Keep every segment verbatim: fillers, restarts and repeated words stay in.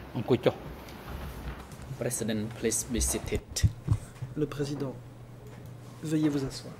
អង្គុយចុះ President, please be seated. Le président, veuillez vous asseoir.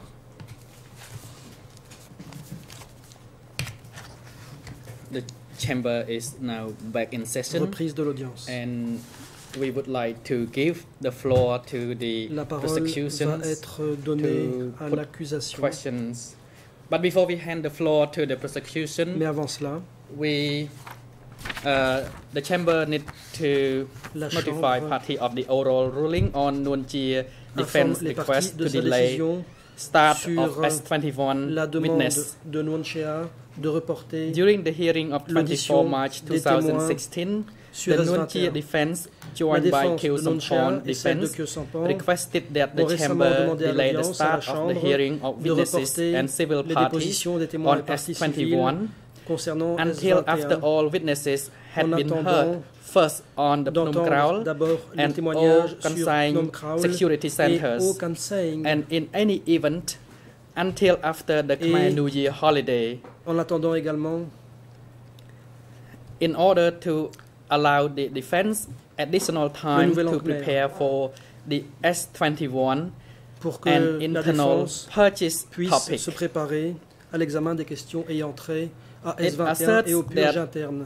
The chamber is now back in session. Reprise de l'audience. And we would like to give the floor to the La parole prosecution va être donnée à l'accusation. Questions. But before we hand the floor to the prosecution, mais avant cela, we uh, the chamber need to La notify chambre party of the oral ruling on Nguyen Chia defense request de to sa delay start sur of S twenty-one la demande witness. de Nguyen Chia de reporter During the hearing of twenty-four March twenty sixteen, the Nguyen Chia defense, joined by Kyo Sampon defense, requested that the chamber delay the start of the hearing of witnesses and civil parties on S twenty-one until after all witnesses had been heard, first on the Phnom Kraul and all consigned security centers, and in any event until after the Khmer New Year holiday. En attendant également, in order to allow the defense additional time to prepare for the S twenty-one pour que and la internal défense purchase puisse topic. se préparer à l'examen des questions ayant trait à S It vingt et un asserts et aux purges that internes.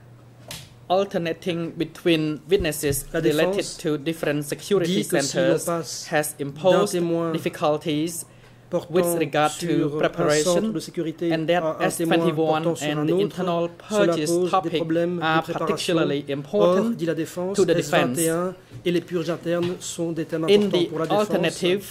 Alternating between witnesses La related défense to different security dit que si l'on centers passe has d'un imposed témoin difficulties portant with regard sur to un preparation, centre de sécurité and that à un S témoin twenty-one portant sur and un the autre, internal cela purchase pose des topic problèmes de are préparation. particularly Or, important dit la défense, to the S vingt et un defense. et les purges internes sont des thèmes In importants the pour la défense. alternative,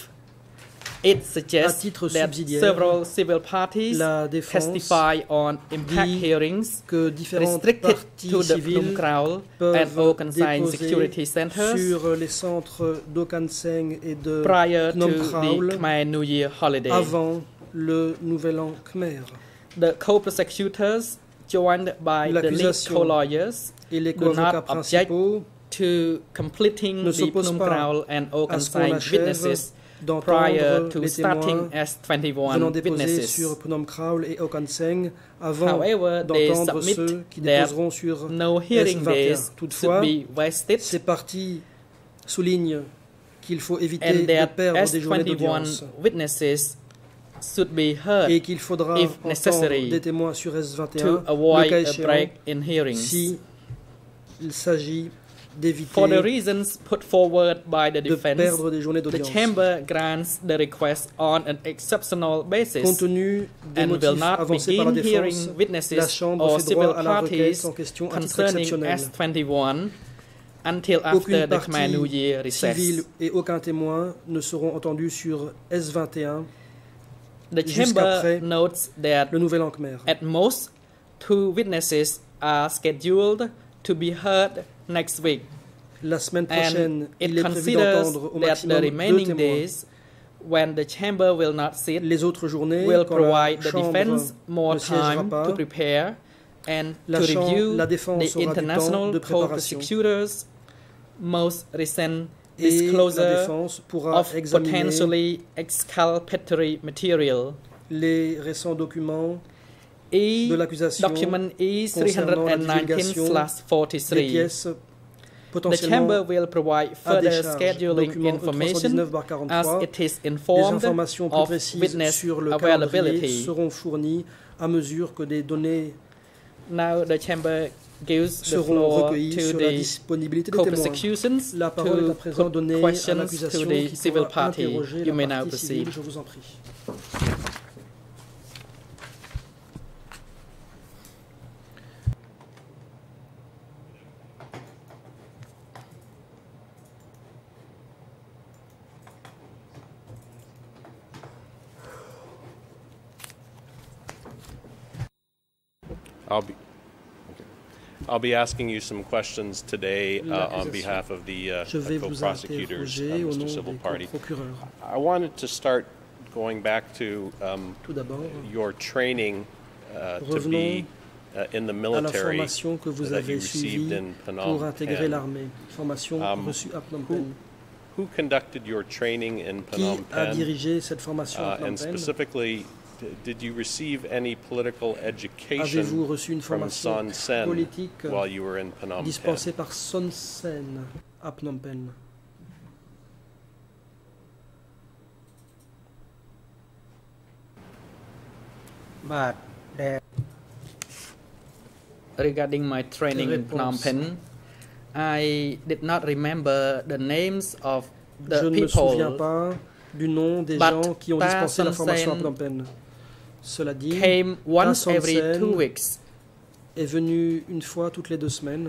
it À suggests titre that subsidiaire, several civil parties la défense testify on impact dit hearings que différentes restricted parties to the Phnom civiles Kraul and peuvent all consigned security déposer centers sur les centres d'Okanseng et de prior Phnom to Kraul the Khmer New Year holiday. avant le Nouvel An Khmer. The co-prosecutors, joined by the lead L'accusation co-lawyers, Et les do not co-avocats object principaux to completing ne the s'opposent Phnom pas Kraul and all à ce qu'on consigned achève witnesses prior d'entendre to les starting témoins S twenty-one venant déposer witnesses. sur Phnom Kraul et Okanseng avant However, they d'entendre submit ceux qui that déposeront sur no hearing S vingt et un. days Toutefois, should be wasted, ces parties soulignent qu'il faut éviter and de that perdre S des journées twenty-one d'audience witnesses should be heard et qu'il faudra if entendre necessary des témoins sur S vingt et to un le avoid cas a échéant break in hearings. si il s'agit d'éviter For the reasons put forward by the de defense, perdre des journées the d'audience. chamber grants the request on an exceptional basis Compte tenu des and will motifs not avancés par la begin défense, hearing la witnesses Chambre or fait civil droit à la requête parties en question à titre concerning exceptionnel. S twenty-one until after Aucune the Khmer New partie Year recess. civile et aucun témoin ne seront entendus sur S vingt et un The jusqu'après chamber notes that le Nouvel An Khmer. at most two witnesses are scheduled to be heard next week. La semaine And prochaine, it il est prévu considers d'entendre au that the maximum deux remaining témoins. days, when the chamber will not sit, Les autres journées, will quand la provide the Chambre defense more ne siégera time pas, to prepare and la to Chambre- review la défense the aura du temps international de préparation. co-prosecutors' most recent et la disclosure défense pourra of examiner potentially exculpatory material. les récents documents E de l'accusation document E concernant la three nineteen divulgation des forty-three. pièces The potentiellement chamber will provide à further décharge. scheduling Document E trois cent dix-neuf information barre as quarante-trois, it is des informed informations plus of précises witness sur le calendrier availability. seront fournies à mesure que des données Now the chamber gives the seront floor recueillies to sur la the disponibilité des témoins. co-prosecutions La parole est à to présent put donnée à questions l'accusation to the qui civil pourra party. interroger You la may now partie civile. proceed. Je vous en prie. I'll be, okay. I'll be asking you some questions today uh, on behalf of the uh, Je vais vous co-prosecutors, uh, interroger au Mister nom Civil des Party. procureurs. I wanted to start going back to um, Tout d'abord, your training uh, to revenons be uh, in the à la military formation que vous that you avez received suivie in pour Phnom intégrer Penh. l'armée. Formation Um, reçue à Phnom who- Penh. Who conducted your training in Qui Phnom a Penh, dirigé cette formation à uh, Phnom and Penh specifically did you receive any political education Avez-vous reçu une from formation Son Sen politique while you were in Phnom dispensée Penh? par Son Sen à Phnom Penh? But there Regarding my training in Phnom Penh, I did not remember the names of Je the ne me souviens people pas du nom des But gens qui ont Ta dispensé la Son formation à Sen Phnom Penh. Cela dit, came Ta once Son every Sen two weeks. est venu une fois toutes les deux semaines.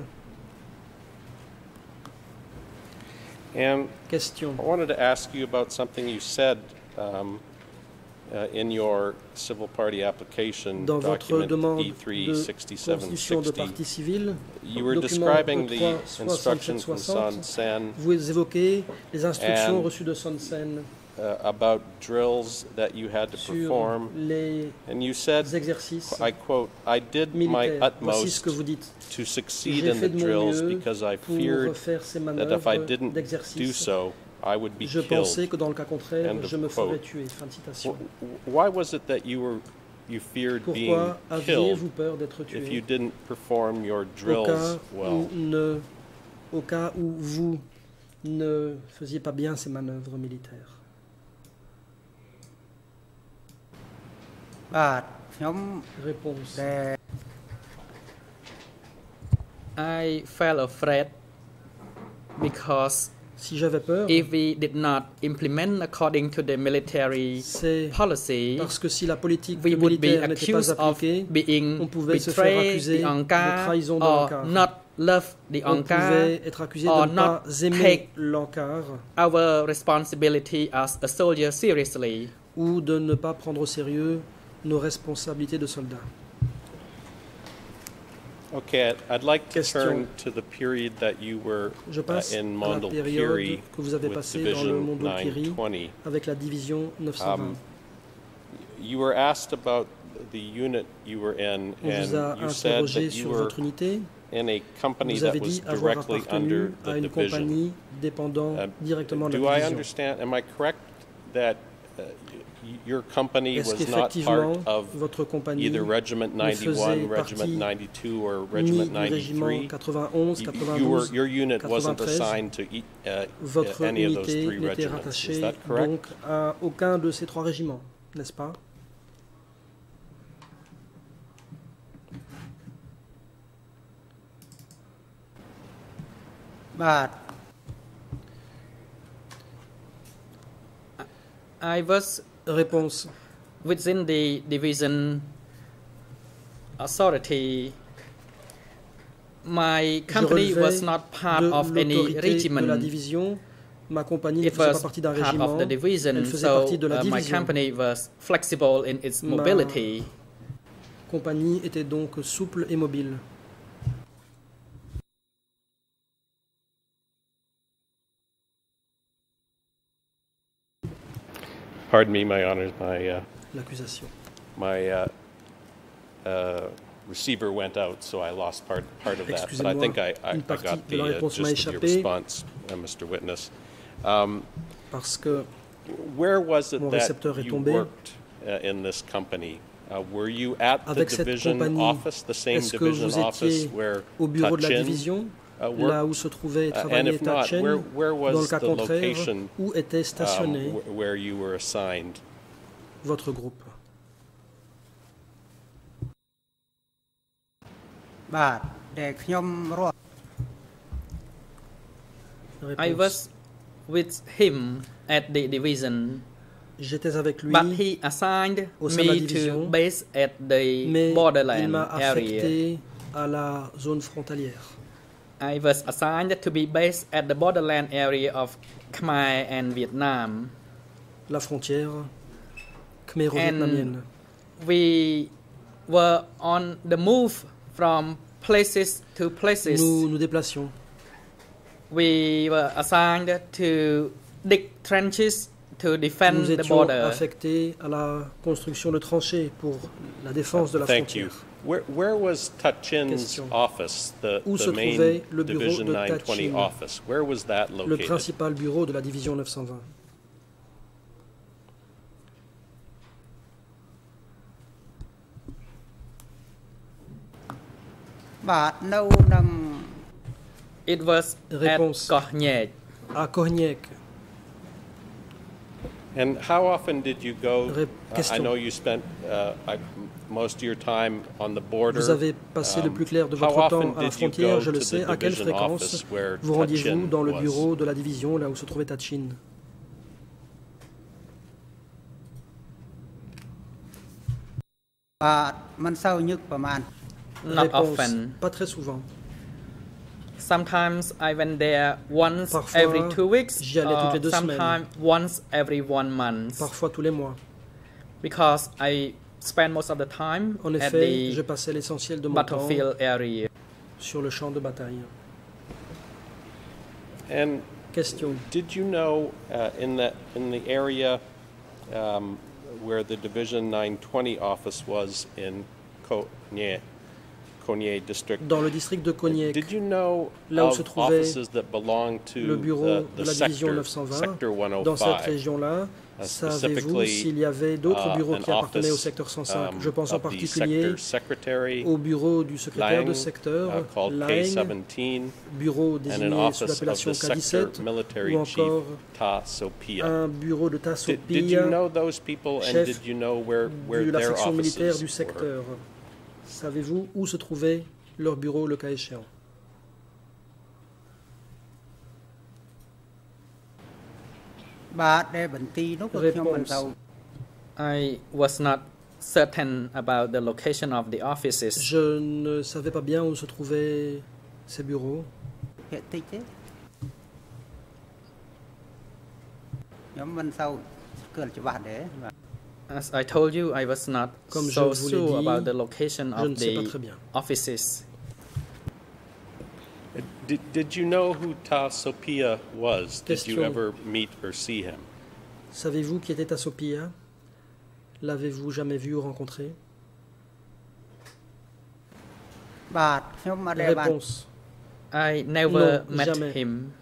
And Question. I wanted to ask you about something you said um, uh, in your civil party application, Dans votre document demande E three de sixty-seven constitution de sixty. partie civile, You were document describing E the trois instructions from soixante-sept Son Sen vous évoquez les instructions And- reçues de Son Sen uh, about drills that you had to sur perform, les and you said, exercices I quote, I did my militaires. Voici ce utmost que vous dites. to succeed J'ai in fait the de mon drills mieux because I pour feared faire ces that if I manœuvres didn't do d'exercice. so, I would be Je pensais killed. que dans le cas contraire, End of je me ferais quote. tuer. Fin de citation. Wh- Why was it that you were you feared being Pourquoi killed aviez-vous peur d'être if you tué didn't perform your au drills cas, well? où ne, au cas où vous ne faisiez pas bien ces manœuvres militaires? បាទខ្ញុំ Réponse. ដែល I felt afraid because Si j'avais peur, if we did not implement according to the military c'est policy, parce que si la politique we would be militaire n'était pas accused of appliquée, being on pouvait se faire betray accuser the de Angkar trahison de or l'Angkar. not love the on Angkar, pouvait être accusé or de ne pas not aimer take l'Ankar our responsibility as a soldier seriously. ou de ne pas prendre au sérieux nos responsabilités de soldats. Okay, I'd- I'd like to Question. turn to the period that you were Je uh, passe in à la période Mondulkiri que vous avez with passée dans le Division Mondulkiri nine twenty. avec la division neuf cent vingt. Um, You were asked about the unit you were in, On vous a and you said interrogé that you sur were votre unité. in a company Vous that avez was dit avoir directly under appartenu à the une division. compagnie dépendant Uh, directement de Do la I division. understand, am I correct that uh, y- your company Est-ce was not qu'effectivement part of votre compagnie either Regiment ne faisait ninety-one, partie Regiment ninety-two, or ni Regiment du régiment ninety-three? quatre-vingt-onze, You- you were- quatre-vingt-douze, Your unit wasn't quatre-vingt-treize. assigned to e- uh, Votre any of those unité three n'était regiments, is rattachée that correct? donc à aucun de ces trois régiments, n'est-ce pas? បាទ I was Réponse. within the division authority. My Je company relevais was not part de of any l'autorité de la regiment. division. Ma compagnie ne It faisait pas was partie d'un part régiment. of the division, Elle faisait so partie de la uh, my division. company was flexible in its Ma- mobility. Compagnie était donc souple et mobile. Pardon me, my honors, my, uh, L'accusation. my uh, uh, receiver went out, so I lost part, part of that. But I Excusez-moi, think I, I, I une partie got de la the uh, réponse m'a gist of your échappé. response, uh, Mister Witness. Um, Parce que Where was it Mon that récepteur est you tombé. worked uh, in this company? Uh, were you at the avec cette division compagnie, office, the same est-ce que division vous office étiez where au bureau de la Ta-Chin, division, uh, là worked? où se trouvait et Uh, and travaillait if not, Ta-Chin? where, where Dans le was cas the contraire, location où était stationné um, wh- where you were assigned? votre groupe? បាទដែលខ្ញុំរាប់ I Réponse. was with him at the division, J'étais avec lui, but he assigned au sein de la me division, to base at the mais il borderland m'a area. affecté à la zone frontalière. I was assigned to be based at the borderland area of Khmer and Vietnam. La frontière khmero-vietnamienne. We were on the move from places to places. Nous nous déplacions. We were assigned to dig trenches to defend Nous the étions border. affectés à la construction de tranchées pour la défense de la Thank you. frontière. Where, where was Ta-Chin's Question. office, the, Où the se main trouvait le bureau Division de nine twenty Ta-Chin? office? Where was that Le located? principal bureau de la division neuf cent vingt. It was Réponse. at Kohniek. À Kohniek. And how often did you go? Ré- Uh, I know you spent uh, I, most of your time on the border. Vous avez passé Um, le plus clair de how votre often temps à la did you frontière, go je le to sais. the À quelle division fréquence office where vous rendiez-vous Tachin dans le was? bureau de la division, là où se trouvait Tachin? Not Réponse. often. Pas très souvent. Sometimes I went there once Parfois, every two weeks, j'y allais toutes les or deux sometimes once every one month, Parfois tous les mois. because I spend most of the time En at effet, je the passais l'essentiel de mon temps battlefield area. sur le champ de bataille. And Question. did you know uh, in the in the area um, where the Division nine twenty office was in Konya, Konya district? Dans le district de Kohniek, Did you know là où of se trouvait offices that belong to le bureau the, de the la division sector, neuf cent vingt, sector one oh dans cette five? région-là, Uh, savez-vous specifically, s'il y avait d'autres uh, bureaux an qui appartenaient au office, secteur cent cinq? um, Je pense en of the particulier sector secretary, au bureau du secrétaire de Lang, secteur, uh, called K Lang, seventeen, bureau and an désigné sous office of l'appellation the K sector dix-sept, military ou chief encore Ta Sopia. un bureau de Did, did you Tassopia, know those people, and chef did you know where, where de la their section militaire offices du were? secteur. Savez-vous où se trouvait leur bureau le cas échéant? Réponse. I was not certain about the location of the offices. Je ne savais pas bien où se trouvaient ces bureaux. As I told you, I was not Comme je so vous l'ai sure dit, about the location je ne of sais pas the très bien. offices. Did, did you know who Ta Sopia was? Did you Question. ever meet or see him? Savez-vous qui était Tassopia? L'avez-vous jamais vu ou rencontré? Réponse. I never Non, met jamais. him.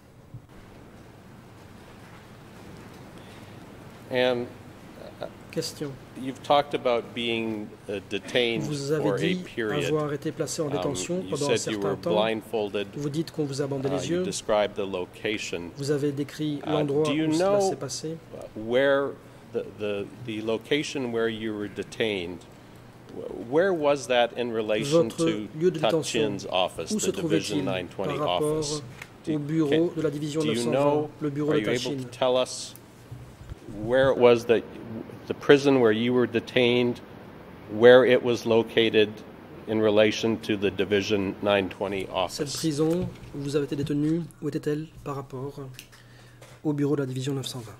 And Question. you've talked about being uh, detained Vous avez for a dit period. avoir été placé en Um, détention you pendant un said you certain were temps. blindfolded. Vous dites qu'on vous a bandé Uh, les you yeux. described the location. Vous avez décrit Uh, l'endroit do you où cela know s'est passé. where the, the, the location where you were detained, wh- where was that in relation Votre to lieu de détention, Tachin's office, où se the Division trouvait-il nine par twenty rapport office? Do au you- bureau can- de la division do neuf you cent know, vingt, le bureau are de you able Tachin? to tell us where it was that the prison where you were detained, where it was located in relation to the Division nine twenty Cette office? prison où vous avez été détenu, où était-elle par rapport au bureau de la division neuf cent vingt?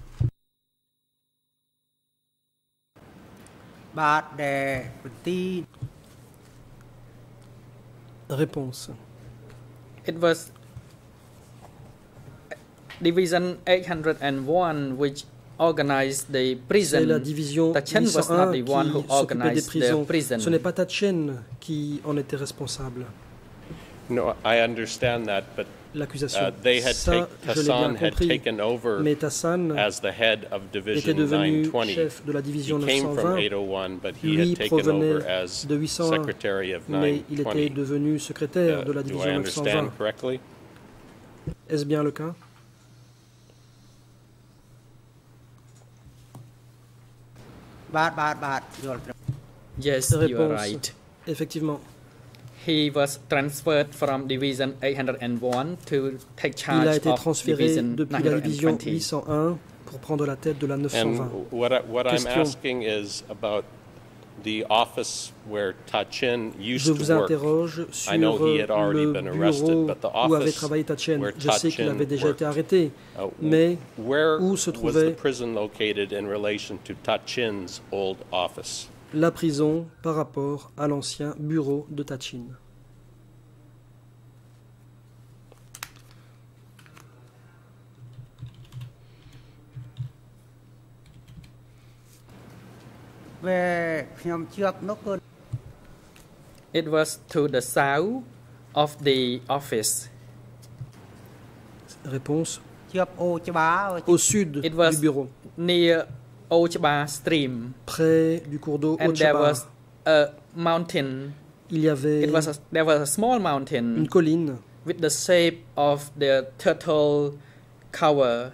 Réponse. It was Division eight hundred one which organized the C'est la prison. division Tachin was huit cent un not the qui one who s'occupait des organized the prisons. prison. Ce n'est pas Tachin qui en était responsable. No, I understand that, but L'accusation. uh, they had Ça, take, je l'ai bien Tassan had compris. taken over Mais Tassan as the head of était Division devenu nine twenty. chef de la He division neuf came cent from vingt, eight oh one, but he lui had taken provenait over as de huit cent un, secretary of mais nine il était twenty. devenu secrétaire Uh, de la do division I neuf cent understand vingt. correctly? Est-ce bien le cas? Yes, you are Réponse. right. Effectivement. He was transferred from Division eight hundred one to take Il a charge été of transféré Division depuis la division nine huit cent un pour prendre la tête de la neuf cent And vingt. what, I, what I'm Question. asking is about the office where Tachin used Je to vous work. interroge sur I know he had already le been arrested, bureau but the où avait office travaillé Tachin. where Je sais qu'il Tachin avait déjà été worked, arrêté, Uh, mais where où se was the trouvait prison located in relation to Tachin's old office? la prison par rapport à l'ancien bureau de Tachin. It was to the south of the office. Réponse. Au sud It was du bureau, near Ochba stream, près du cours d'eau and there Ochaba. was a mountain il y avait it was a, there was a small mountain une colline with the shape of the turtle cover.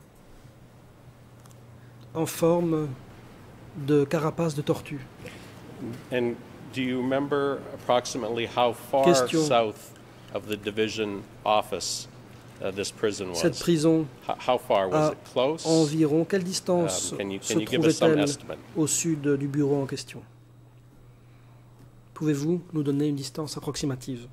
En forme de carapace de tortue. And do you remember approximately how far Question. south of the division office uh, this prison was? Cette prison How, how far was à it? Close? environ quelle distance Um, can you- se can you give us some trouvait-elle estimate? au sud du bureau en question? Pouvez-vous nous donner une distance approximative?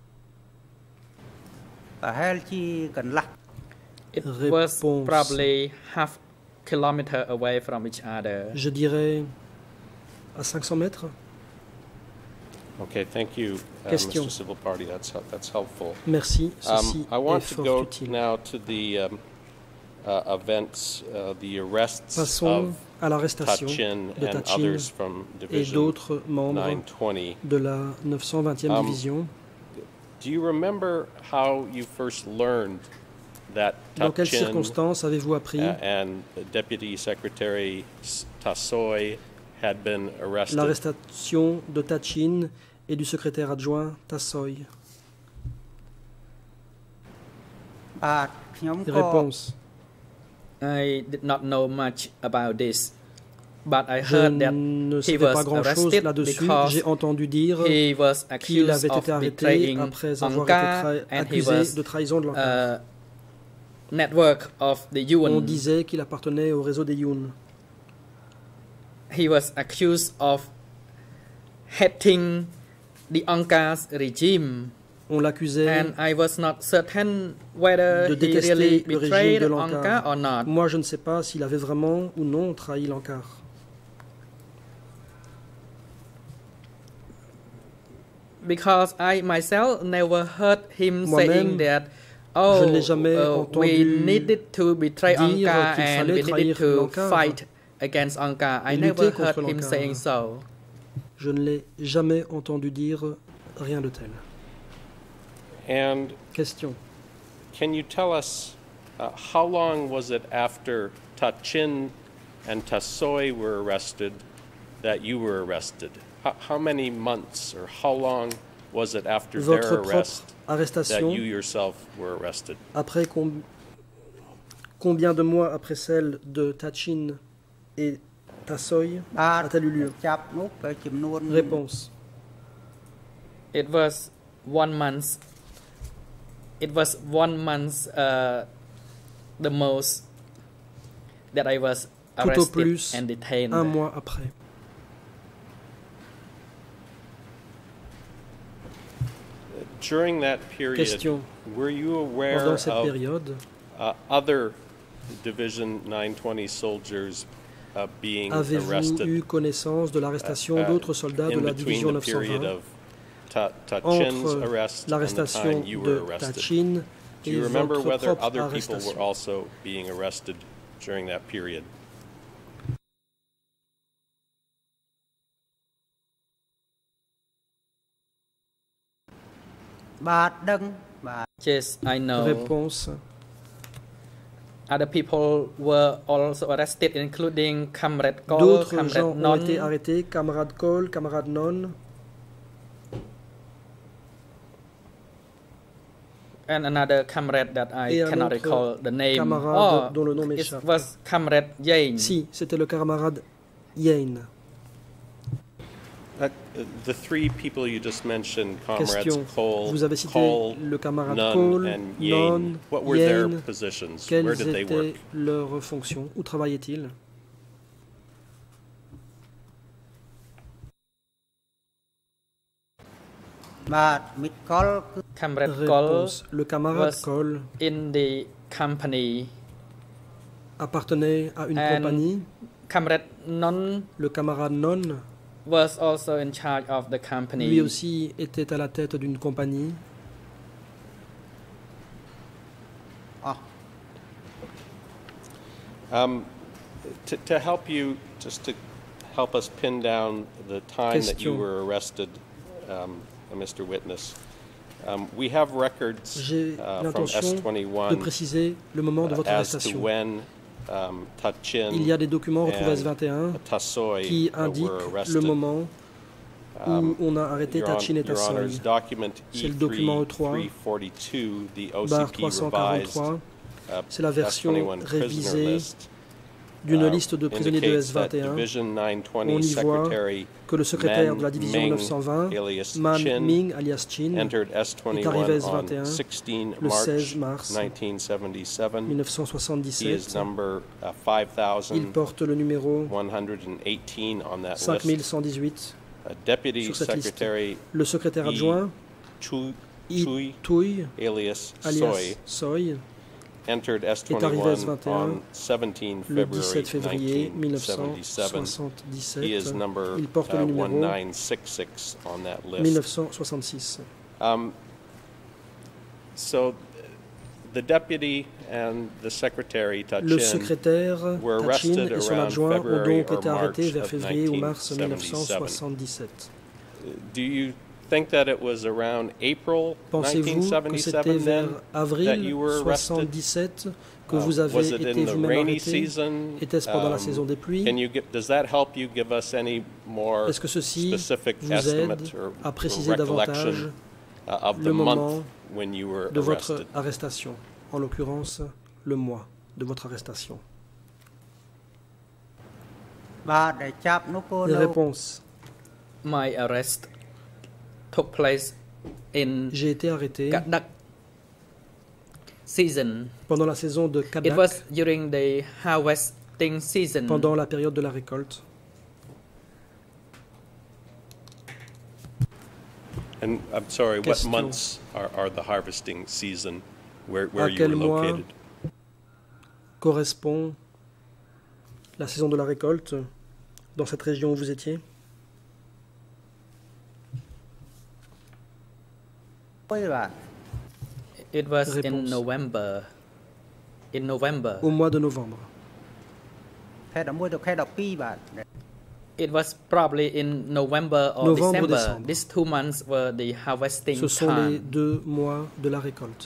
ប្រហែលជាកន្លះ It was Réponse. probably half kilometer away from each other. Je dirais à cinq cents mètres. Okay, thank you, uh, Question. Mister Civil Party. That's hel- that's helpful. Merci, ceci Um, I want est to fort go utile. now to the um, uh, events, uh, the arrests Passons of à l'arrestation Tachin de and Tachin others from et Division d'autres membres nine twenty. de la neuf cent vingtième Um, division. Do you remember how you first learned that Dans quelles Tachin circonstances avez-vous appris uh, and the Deputy Secretary S- Tassoy had been arrested? l'arrestation de Tachin et du secrétaire adjoint Tassoy? បាទខ្ញុំក៏ Réponse. I did not know much about this, but I Je heard that ne he savais was pas grand-chose arrested là-dessus. because J'ai entendu dire he was qu'il accused avait of été arrêté betraying après avoir été Angka tra- and he accusé was de trahison de l'Angka. uh, network of the On Yun. disait qu'il appartenait au réseau des Yun. He was accused of hating the Angka's regime, On l'accusait and I was not certain whether de he détester really le régime betrayed de Angka l'Angka. or not. Moi, je ne sais pas s'il avait vraiment ou non trahi l'Ankar. Because I myself never heard him Moi-même, saying that, je oh, ne l'ai jamais uh, we entendu needed to betray dire Angka qu'il and fallait we needed trahir to l'Ankar fight against Angka. I et never lutter heard contre him l'Ankar. saying so. Je ne l'ai jamais entendu dire rien de tel. And Question. can you tell us uh, how long was it after Tachin and Tassoy were arrested that you were arrested? How, how many months or how long was it after Votre their propre arrest that arrestation, you yourself were arrested? après com- combien de mois après celle de Tachin et Tassoy បាទ a-t-elle eu lieu? ចាប់នោះទៅចំនួន Réponse. It was one month. It was one month, uh, the most that I was Tout au arrested plus, and detained. un mois après. During that period, Question. were you aware Pendant cette of période, uh, other Division nine twenty soldiers uh, being avez-vous arrested eu connaissance de l'arrestation uh, d'autres soldats de in la between division the neuf cent period vingt of Ta- Tachin's entre arrest and the l'arrestation time you de were arrested? Tachin Do et you remember votre whether propre other people were arrestation? also being arrested during that period? "បាទដឹងបាទ Yes, I know. Réponse. Other people were also arrested, including Comrade Kol, D'autres Comrade gens ont Non, été arrêtés, camarade Cole, camarade Non, and another comrade that I Et un cannot autre recall the name. camarade Oh, dont le nom it m'échappe. was Comrade Yain. Si, c'était le camarade Yain. Uh, the three people you just mentioned, comrades Question. Cole, Vous avez cité Cole, le camarade Nunn, Cole, and Non, Yain. What were their Yain. positions? Where Quelles did they work? étaient leurs fonctions? Où travaillaient-ils? "បាទមិត្តកលគឺ Comrade Kol Réponse. Le camarade was Cole in the company, appartenait à une And- compagnie. Comrade Non Le camarade Non, was also in charge of the company. lui aussi, était à la tête d'une compagnie. អស់ Um, to, to help you, just to help us pin down the time that you Question. were arrested, um, Mister Witness, um, we have records J'ai uh, from S l'intention de twenty-one préciser le moment de uh, votre as to arrestation. when um, Tachin Il y a des documents retrouvés à S and vingt et un Tassoy qui uh, were indiquent le arrested. moment où on a arrêté Tachin et Tassoy. C'est le document E trois, barre trois cent quarante-trois. C'est la version révisée d'une liste de prisonniers de S vingt et un. On y voit que le secrétaire de la division neuf cent vingt, Man Ming alias Chin, est arrivé à S vingt et un le seize mars mille neuf cent soixante-dix-sept. Il porte le numéro cinq mille cent dix-huit sur cette liste. Le secrétaire adjoint, Yi Tui alias Soy, est arrivé à S vingt et un le dix-sept février mille neuf cent soixante-dix-sept. Il porte le numéro mille neuf cent soixante-six. Um, so the deputy and the secretary, le secrétaire Tachin et son adjoint ont donc été arrêtés vers février ou mars mille neuf cent soixante-dix-sept. Do you think that it was around April Pensez-vous que c'était vers avril soixante-dix-sept que vous avez uh, été vous-même arrêté? Était-ce pendant la saison des pluies? Est-ce que ceci vous aide à préciser davantage le moment de votre arrestation, en l'occurrence le mois de votre arrestation? Réponse. My arrest took place in J'ai été arrêté Kadak season. Pendant la saison de Kadak. It was during the harvesting season. Pendant la période de la récolte. And I'm sorry, Question. What months are, are the harvesting season where, where à you quel were mois located? Correspond la saison de la récolte dans cette région où vous étiez? It was Réponse. in November. In November. Au mois de novembre. It was probably in November or Novembre, December. décembre. These two months were the harvesting Ce sont time. les deux mois de la récolte.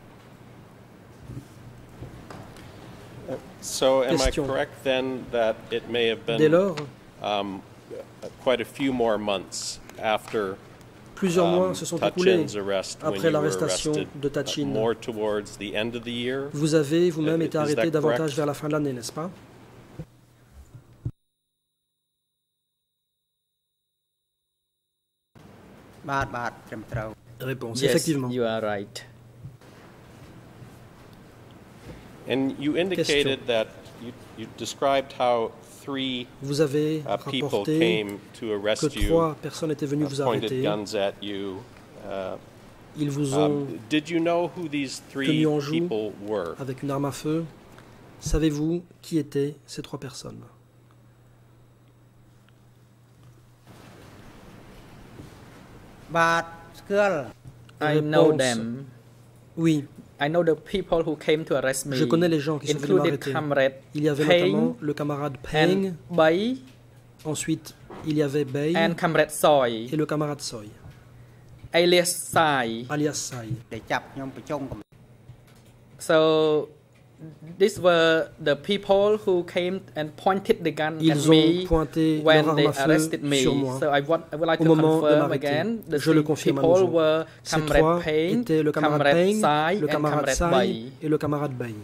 So am Question. I correct then that it may have been Dès lors, um, quite a few more months after plusieurs mois um, se sont écoulés Tachin's arrest when après you were l'arrestation arrested, de uh, Tachin. more towards the end of the year? Vous avez vous-même Is été that arrêté davantage correct? vers la fin de l'année, n'est-ce pas? Réponse. Yes, Effectivement. you are right. And you indicated that you, you described how three Vous avez uh, people rapporté came to que arrest you, trois personnes étaient venues vous pointed arrêter. guns at you. Uh, Ils vous ont um, did you know who these three tenu en joue people were? avec une arme à feu. Savez-vous qui étaient ces trois personnes? I know Réponse. them. Oui, I know the people who came to arrest me. je connais les gens qui sont venus included m'arrêter. Comrade Il y avait Peng notamment le camarade Peng, and Bay ensuite il y avait Bay and Comrade Soy, et le camarade Soy, alias Sai. alias Sai. So these were the people who came and pointed the gun Ils at ont me pointé leur when arme they à feu arrested me. sur moi So I, want, I would like au to moment de confirm m'arrêter. again. The Je le three confirme à people nouveau. were Ces Comrade trois Peng, étaient le camarade Comrade Peng, Sai, le and camarade Comrade Sai Bay. et le camarade Bay.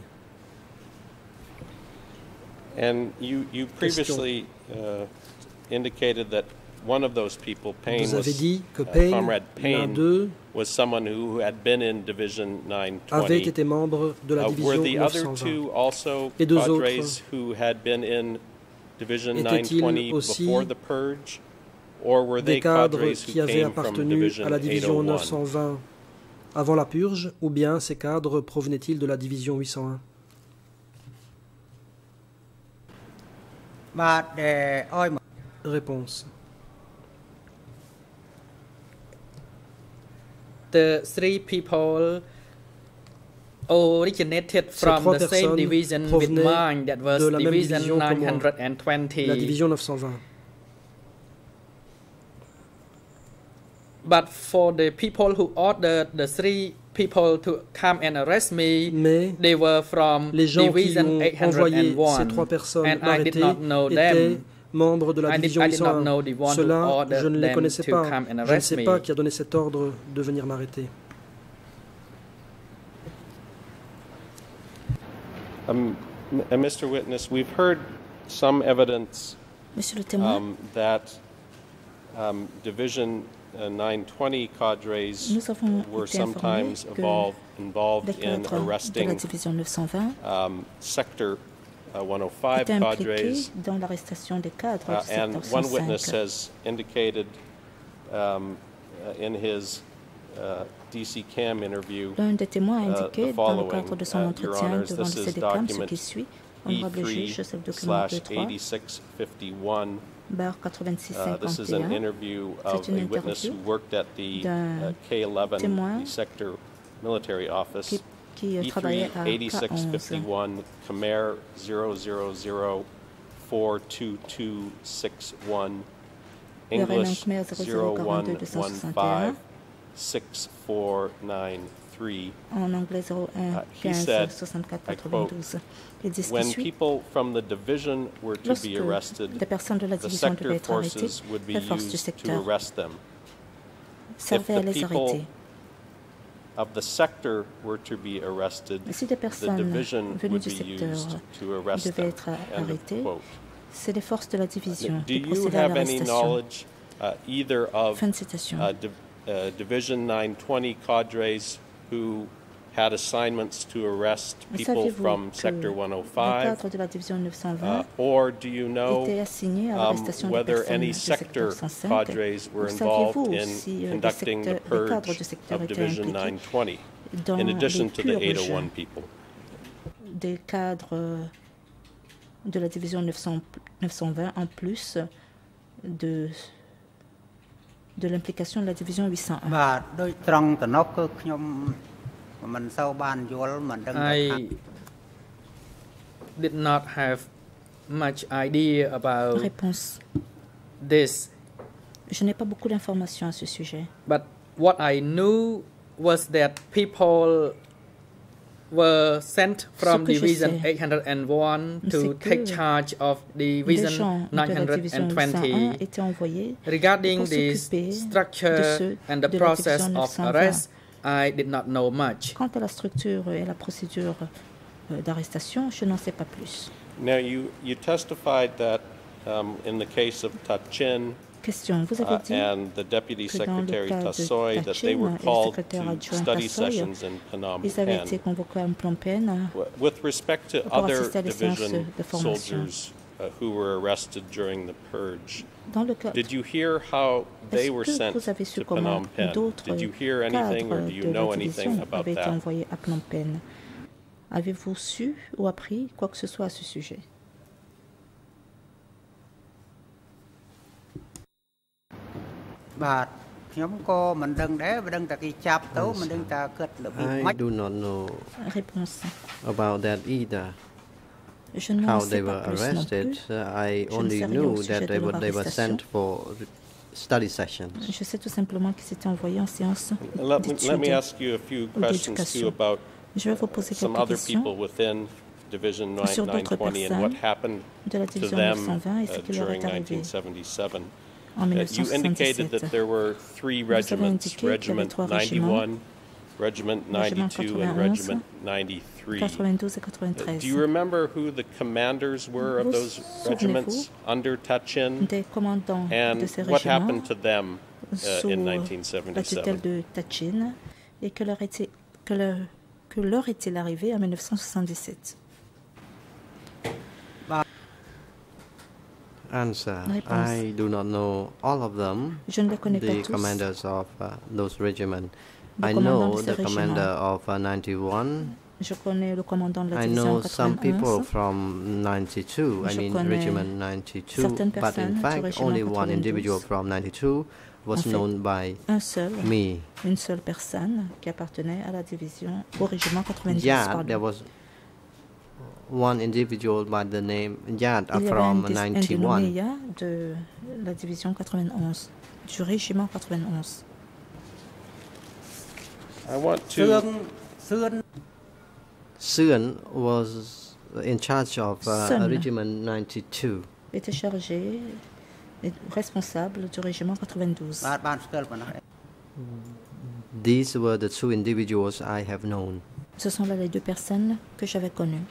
And you, you previously uh, indicated that one of those people, Payne, Vous avez was, dit que uh, Payne, Comrade l'un Payne, d'eux, was someone who had been in Division nine avait twenty. été membre de la Uh, were division the neuf other cent vingt. two also Les deux cadres autres who had been in Division nine étaient-ils twenty aussi before the purge, or were des they cadres cadres qui who avaient came from appartenu Division à la eight division oh neuf one? cent vingt avant la purge, ou bien ces cadres provenaient-ils de la division huit cent un? Réponse. The three people originated Ces from trois the same personnes division with provenaient mine, that was de la même Division division que moi, nine la twenty. division neuf cent vingt. But for the people who ordered the three people to come and arrest me, Mais they were from les gens qui Division ont eight envoyé oh one, ces trois personnes and I did m'arrêter not know étaient them. membre de la division huit cent un. Cela, je ne les connaissais pas. Je ne sais pas qui a donné cet ordre de venir m'arrêter. Um, and Mister Witness, we've heard some evidence Monsieur le témoin, um, that um, Division uh, nine twenty cadres were sometimes involved, involved in arresting um, Sector uh, one oh five cadres. Dans l'arrestation des cadres uh, du and secteur one cent cinq. witness has indicated um, uh, in his uh, D C CAM interview L'un des témoins a uh, indiqué the dans le following, cadre de son uh, Your entretien Honors, devant le this is C D C A M ce document qui suit. E Honorable juge, c'est le document three deux trois, eighty-six fifty-one. barre quatre-vingt-six Uh, this is an cinquante et un. interview of une a witness who interview worked at the d'un uh, K eleven, témoin the sector military office. qui, qui E travaillait three à eighty-six K onze. fifty-one, Khmer zero zero zero four two two six one, Le Réunion English Khmer zero one zéro zéro one quatre-deux deux five six four nine three. En anglais zéro un Uh, he quinze said, soixante-quatre I quote, quatre-vingt-douze. Il dit ce qui when suit. people from the division were to Lorsque be arrested, des personnes de la the division devaient sector être arrêtées, forces would be les forces du used to secteur arrest them. If servaient à the les people arrêter. of the sector were to be arrested, Si des the personnes division venues would du be secteur used to arrest devaient them. être End of arrêtées, quote. c'est les forces de la division Do qui you procédaient à have any l'arrestation. knowledge uh, either of Fin de citation. uh, Div- uh, Division nine twenty cadres who had assignments to arrest people Saviez-vous from que Sector one oh les five, cadres de la division neuf cent uh, vingt or do you know étaient assignés à um, l'arrestation des whether personnes any du secteur sector cent cinq? cadres were Ou involved saviez-vous in si, euh, conducting les the secteurs- les cadres purge du secteur of étaient Division impliqués nine twenty, dans in addition les to the eight oh purges one people? des cadres de la division neuf cents neuf cent vingt en plus de, de l'implication de la division huit cent un. បាទដោយត្រង់តំណប់គឺខ្ញុំមិនសូវបានយល់មិនដឹងថា I did not have much idea about Réponse. this, Je n'ai pas beaucoup d'informations à ce sujet. but what I knew was that people were sent from Ce que je Division sais, eight hundred one to c'est que take charge of Des Division gens de nine la hundred division huit cent twenty un étaient envoyés regarding pour the s'occuper de structure ceux and the de la process division of neuf cent vingt. arrest. I did not know much. Quant à la structure et la procédure euh, d'arrestation, je n'en sais pas plus. Now, you, you testified that um, in the case of Tachin Question. Vous avez uh, dit and the Deputy que dans le Secretary cas de Tassoy that they were Tachin et le called secrétaire to adjoint study Tassoy, sessions in Phnom ils avaient été Penh. convoqués à Phnom Penh W- With respect to pour other assister à des séances division de formation. soldiers uh, who were arrested during the purge, Dans le cas, did you hear how they est-ce were que sent vous avez su to comment Phnom Penh? d'autres Did you hear anything or cadres do you de know la anything division about avaient été that? envoyés à Phnom Penh? Avez-vous su ou appris quoi que ce soit à ce sujet? បាទខ្ញុំក៏មិនដឹងដែរមិនដឹងតែគេចាប់ទៅមិនដឹងថាគិតរបៀបម៉េ I ច do not know Réponse. about that either. Je ne How sais they pas were plus non arrested, plus. uh, I Je ne only sais rien knew au sujet that de they leur were, they were arrestation. sent for study sessions. Je sais tout simplement qu'ils étaient envoyés en séance Let me, let me d'études. ask you a few ou questions too d'éducation. about Je vais vous poser some quelques other people questions within Division sur nine d'autres twenty and what personnes happened de la to division them neuf cent vingt et uh, ce qui leur during est arrivé nineteen seventy-seven. en Uh, you indicated that mille neuf cent soixante-dix-sept. there were three Vous avez regiments, indiqué qu'il y avait Regiment trois régiments, ninety-one, Regiment ninety-two, and quatre-vingt-onze, Regiment ninety-three. quatre-vingt-douze et Uh, quatre-vingt-treize. Do you remember who the commanders were of Vous those souvenez-vous regiments under Tachin? Des commandants And de ces what régiments happened to them uh, sous in nineteen la tutelle seventy-seven? de Tachin et que leur, était, que leur, que leur est-il arrivé en mille neuf cent soixante-dix-sept? Answer. Réponse. I do not know all of them, Je ne les connais pas the tous. commanders of uh, those regiments. Le I commandant know de ces the commander régiments. of uh, ninety-one. Je connais le commandant de la I division know some people quatre-vingt-onze. from ninety-two, I Je mean connais Regiment ninety-two, certaines but in personnes du fact régiment only one quatre-vingt-douze. individual from ninety-two was En fait, known by Un seul, me. une seule personne qui appartenait à la division, au régiment quatre-vingt-douze. Yeah, pardon. there was one individual by the name Yad uh, Il y avait from un, des- un dénommé ninety-one. Ya de la division quatre-vingt-onze, du régiment quatre-vingt-onze. I want សឿ to ងសឿន Suan was in charge of uh, Sun. Regiment ninety-two. était chargé et responsable du régiment quatre-vingt-douze. These were the two individuals I have known. Ce sont là les deux personnes que j'avais connues.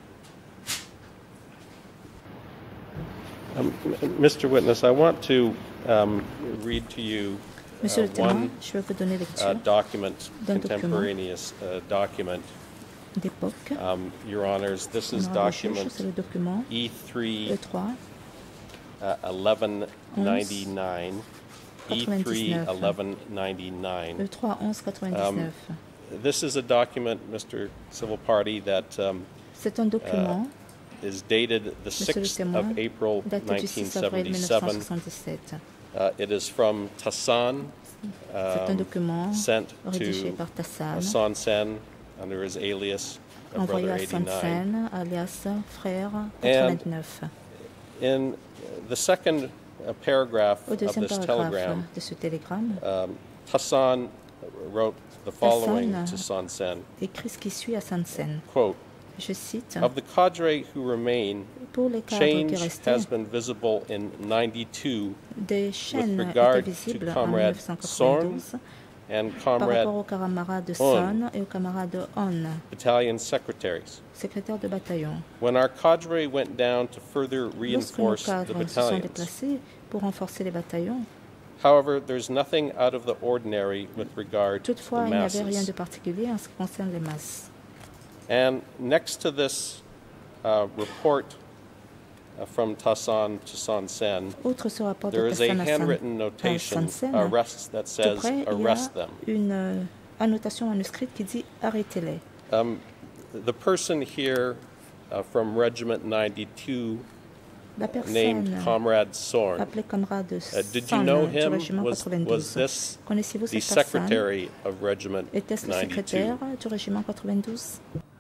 Um, Mister Witness, I want to um, read to you Monsieur uh, le témoin, one je vais vous donner lecture uh, document, d'un contemporaneous uh, document. d'époque. Um, Your Honors, this is Honorable juge, document c'est le document E three E trois uh, eleven ninety-nine. E three eleven ninety-nine. E trois onze quatre-vingt-dix-neuf. Um, this is a document, Mister Civil Party, that um, C'est un document uh, is dated the sixth of April nineteen seventy-seven. Uh, it is from Tassan, um, sent to Hassan Sen under his alias of Brother eighty-nine. alias Frère quatre-vingt-neuf. In the second uh, paragraph Au deuxième of this paragraphe telegram, de ce télégramme, um, Tassan wrote the following Hassan to San Sen. écrit ce qui suit à Sansen. Quote, Je cite, of the cadre who remain, pour les cadres qui change restaient, has been visible in ninety-two des chaînes with étaient regard to visibles en Comrade Sorn dix-neuf quatre-vingt-douze and par Comrade rapport aux camarades de Son et aux camarades On, battalion secretaries. secrétaires de bataillon. When our cadre went down to further Lorsque nos reinforce the cadres se sont battalions, déplacés pour renforcer les bataillons, however, there's nothing out of the ordinary with regard to toutefois, the il n'y avait rien masses. de particulier en ce qui concerne les masses. And next to this uh, report uh, from Tassan to San Sen, Outre ce rapport de there is a Tassan à San- handwritten à notation Sansen, arrest that tout says près, il y a arrest them. une euh, annotation manuscrite qui dit « Arrêtez-les ». Um, the person here uh, from Regiment ninety-two La personne named Comrade Sorn. appelée camarade Uh, did you Son know du him? régiment Was, was quatre-vingt-douze. this Connaissez-vous the cette personne? secretary of Regiment Était-ce le ninety-two? secrétaire du régiment quatre-vingt-douze?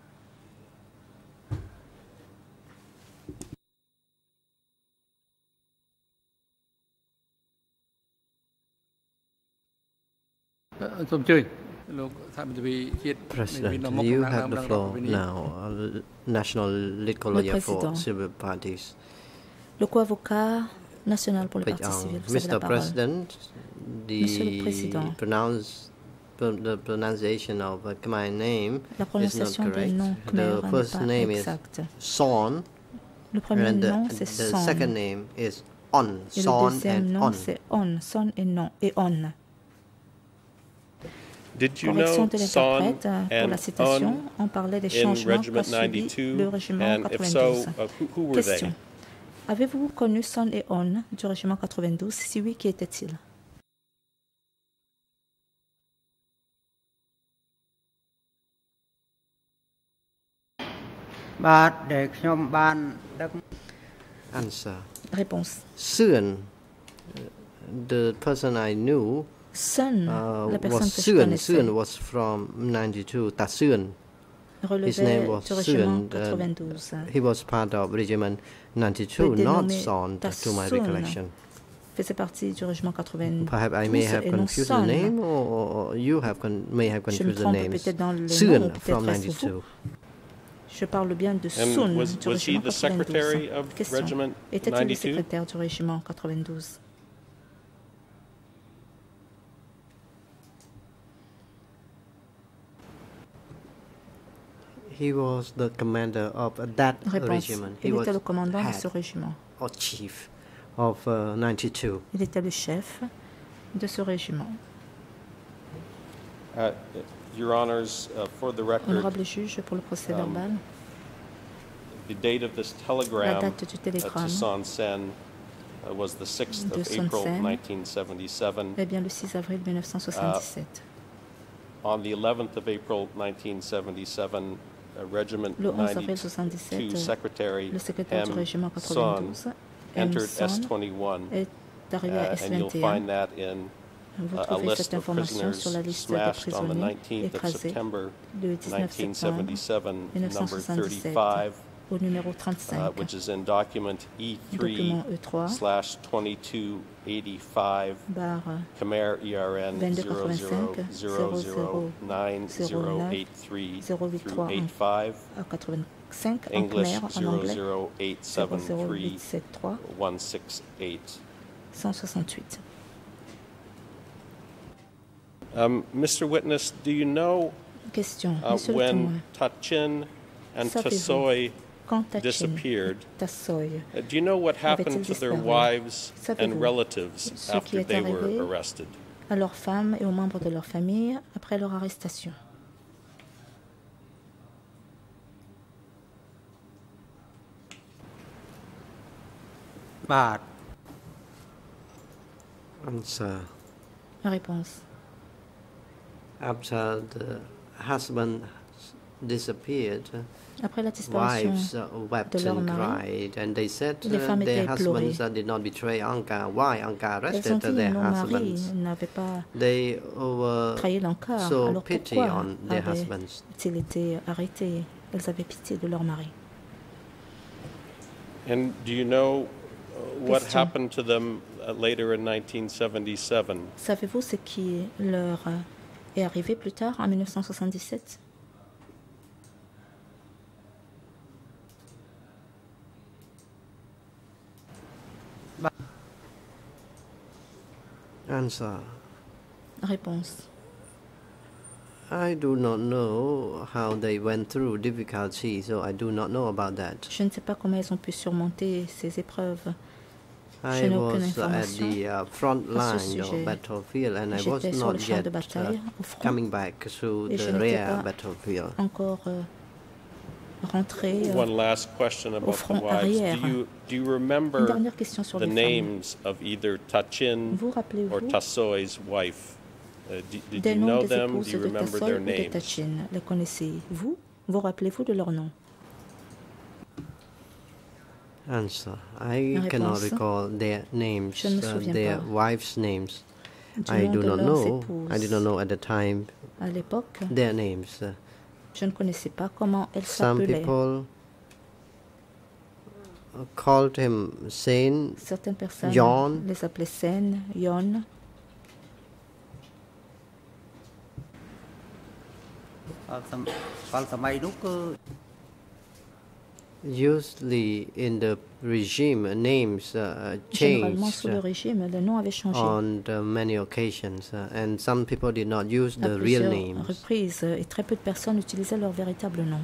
President, you have the floor now. Uh, National Legal Lawyer for Civil Parties. Le co-avocat national pour le Parti civil. Vous avez la Mister parole. President, Monsieur le the Président, pronounce, the pronunciation of uh, my name la is not prononciation du correct. nom khmer The n'est first pas name is exacte. Son, Le premier and nom, the, c'est the Son. second name is On. Et le Son deuxième and nom, On. c'est On. Son et non. Et On. Did you Correction know de Son l'interprète euh, pour la and citation. On On parlait des in changements Regiment qu'a subi ninety-two? le régiment And if so, quatre-vingt-douze. uh, who, who were Question. they? Avez-vous connu Son et On du régiment quatre-vingt-douze? Si oui, qui étaient-ils? Answer. Réponse. Soon, the person I knew Son, uh, la personne was que je Soon. connaissais, Soon was from ninety-two. Tasun. His relevait name was du régiment Soon. Uh, quatre-vingt-douze. he was part of Regiment ninety-two, Le not dénommé Son, to my Tassoun recollection. faisait partie du régiment quatre-vingt-douze Perhaps I may have et non confused the Son. name, or, or you have con may have Je me confused the trompe names. peut-être dans le nom, Soon ou from peut-être est-ce ninety-two. vous. Je parle bien de And Sun was, du was he régiment the secretary quatre-vingt-douze. of Question. Regiment Était-il le ninety-two? secrétaire du régiment quatre-vingt-douze? He was the commander of that Réponse. regiment. He Il was était le commandant de head ce régiment. or chief of uh, ninety-two. Il était le chef de ce régiment. Uh, Your Honors, uh, for the record, Honorable juge, pour le procès Um, verbal, the date of this la telegram date du uh, to télégramme San Sen uh, was the sixth de of Son April Sen nineteen seventy-seven. est bien le six avril mille neuf cent soixante-dix-sept. On the eleventh of April nineteen seventy-seven, uh, Regiment Le onze avril ninety-two soixante-dix-sept, Secretary le secrétaire du M. régiment Son quatre-vingt-douze, M. entered Son, S twenty-one, est arrivé à uh, S and you'll vingt et un. find that in Vous uh, a trouvez list cette of information prisoners sur la liste des smashed on the prisonniers nineteenth of écrasés September le dix-neuf nineteen septembre seventy-seven, mille neuf cent number soixante-dix-sept, thirty-five, au numéro uh, trente-cinq, which is in document E three document E trois, slash twenty-two eighty-five, barre Khmer E R N vingt-deux zero zero quatre-vingt-cinq, zero zero nine zero eight three through eight five. à quatre-vingt-trois. cinq en English khmer, en anglais, zero zero eight seven zéro three huit sept trois one six eight. cent soixante-huit. Um, Mister Witness, do you know Question. uh, Monsieur le when témoin, Tachin and savez-vous Tasoy quand Tachin disappeared, et Tassoy uh, do you know what happened to their disparu? wives Savez-vous and relatives ce qui after est they were arrivé arrested? à leurs femmes et aux membres de leur famille après leur arrestation? Bad. Answer. Réponse. After the husband disappeared, Après la disparition wives uh, wept de leur and mari, cried, and they said les uh, femmes their étaient éplorées. husbands uh, did not betray Anka. Why Anka Elles ont arrested dit their nos maris husbands? n'avaient pas They were trahi l'Ankar. so Alors pity pourquoi on their husbands. avaient-ils été arrêtés? Elles avaient pitié de leur mari. And do you know uh, what Question. happened to them uh, later in nineteen seventy-seven? Savez-vous ce qui leur est arrivé plus tard, en mille neuf cent soixante-dix-sept? Answer. Réponse. I do not know how they went through difficulty, so I do not know about that. Je ne sais pas comment elles ont pu surmonter ces épreuves. Je I n'ai aucune was uh, at information the uh, front à ce line of sujet. battlefield, and I was J'étais sur le not champ de yet bataille, uh, au front, coming back to et je the n'étais rear pas battlefield. encore euh, rentré euh, One last question au about the front wives. arrière. Do you, do you Une remember dernière question sur the les femmes. names of either Tachin Vous or rappelez-vous Tasoy's wife? Uh, do, did des you noms know des them? épouses Do you de remember Tassoy their ou de names? Tachin? Les connaissez-vous? Vous rappelez-vous de leurs noms? Answer. I cannot Réponse. recall their names, Je ne me uh, souviens their pas. wives' names. Du I nom do de not leurs know. épouses. I did not know at the time À l'époque, their names. Uh, je ne connaissais pas comment elles Some s'appelaient. people called him Saint Certaines personnes John. les appelaient Sen, Yon. Usually in the regime, names uh, Généralement, changed sous le régime, le nom avait changé. on the many occasions, uh, and some people did not use À the real plusieurs names. reprises, et très peu de personnes utilisaient leur véritable nom.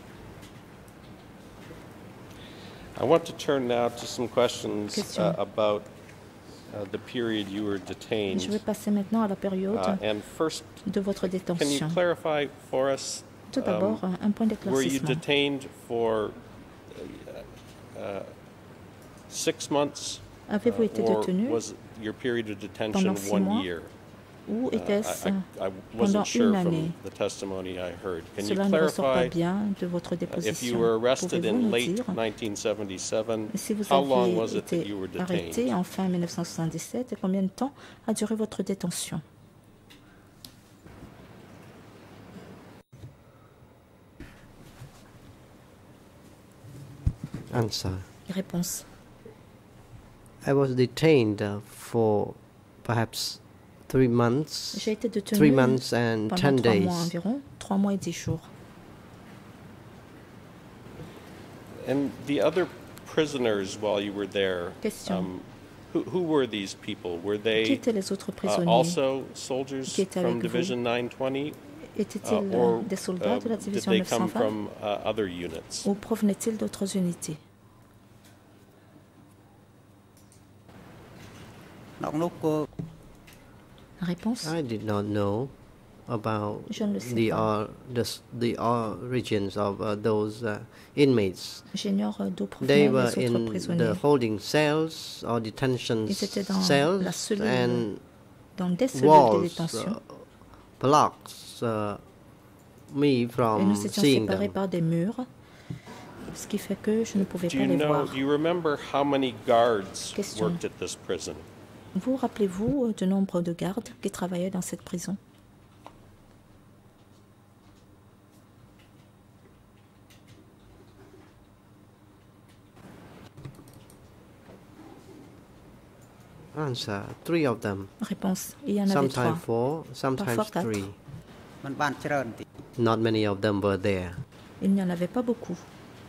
I want to turn now to some questions Question. uh, about uh, the period you were Je detained. vais passer maintenant à la période Uh, and first, de votre can you détention. clarify for us, Tout d'abord, um, un point were you d'éclaircissement. detained for uh, six months? Avez-vous été uh, or détenu was your period of detention pendant six one mois year? ou Uh, était-ce I, I, I pendant wasn't sure une from année? the testimony I heard. Can you Cela ne ressort pas clarify bien de votre uh, if you déposition. were arrested Pouvez-vous in nous late dire nineteen seventy-seven, si vous how long was aviez it that été you were arrêté detained? en fin mille neuf cent soixante-dix-sept et combien de temps a duré votre détention? Answer. Réponse. I was detained uh, for perhaps three months, J'ai été détenu three months and pendant ten trois days. mois environ, trois mois et dix jours. And the other prisoners while you were there, Question. um, who, who were these people? Were Qui they étaient les autres uh, prisonniers? also soldiers qui étaient from avec vous? Division nine twenty? Uh, Étaient-ils or des soldats uh, de la did division they neuf come cent vingt from uh, other units? ou provenaient-ils d'autres unités? Réponse. I did not know about Je ne le sais the, pas. or, the, s- the origins of uh, those uh, inmates. J'ignore d'où They provenaient were les autres in the prisonniers. holding cells or detention Ils étaient dans la cells cellule and Dans des cellules de walls détention. uh, blocks uh, me Et from nous étions seeing séparés them. par des murs, ce qui fait que je ne pouvais Do pas you les know, voir. do you remember how many guards Question. worked at this prison? Vous rappelez-vous du nombre de gardes qui travaillaient dans cette prison? Answer, three of them. Réponse. Il y en avait trois. Sometimes four, sometimes quatre. three. Not many of them were there. Il n'y en avait pas beaucoup.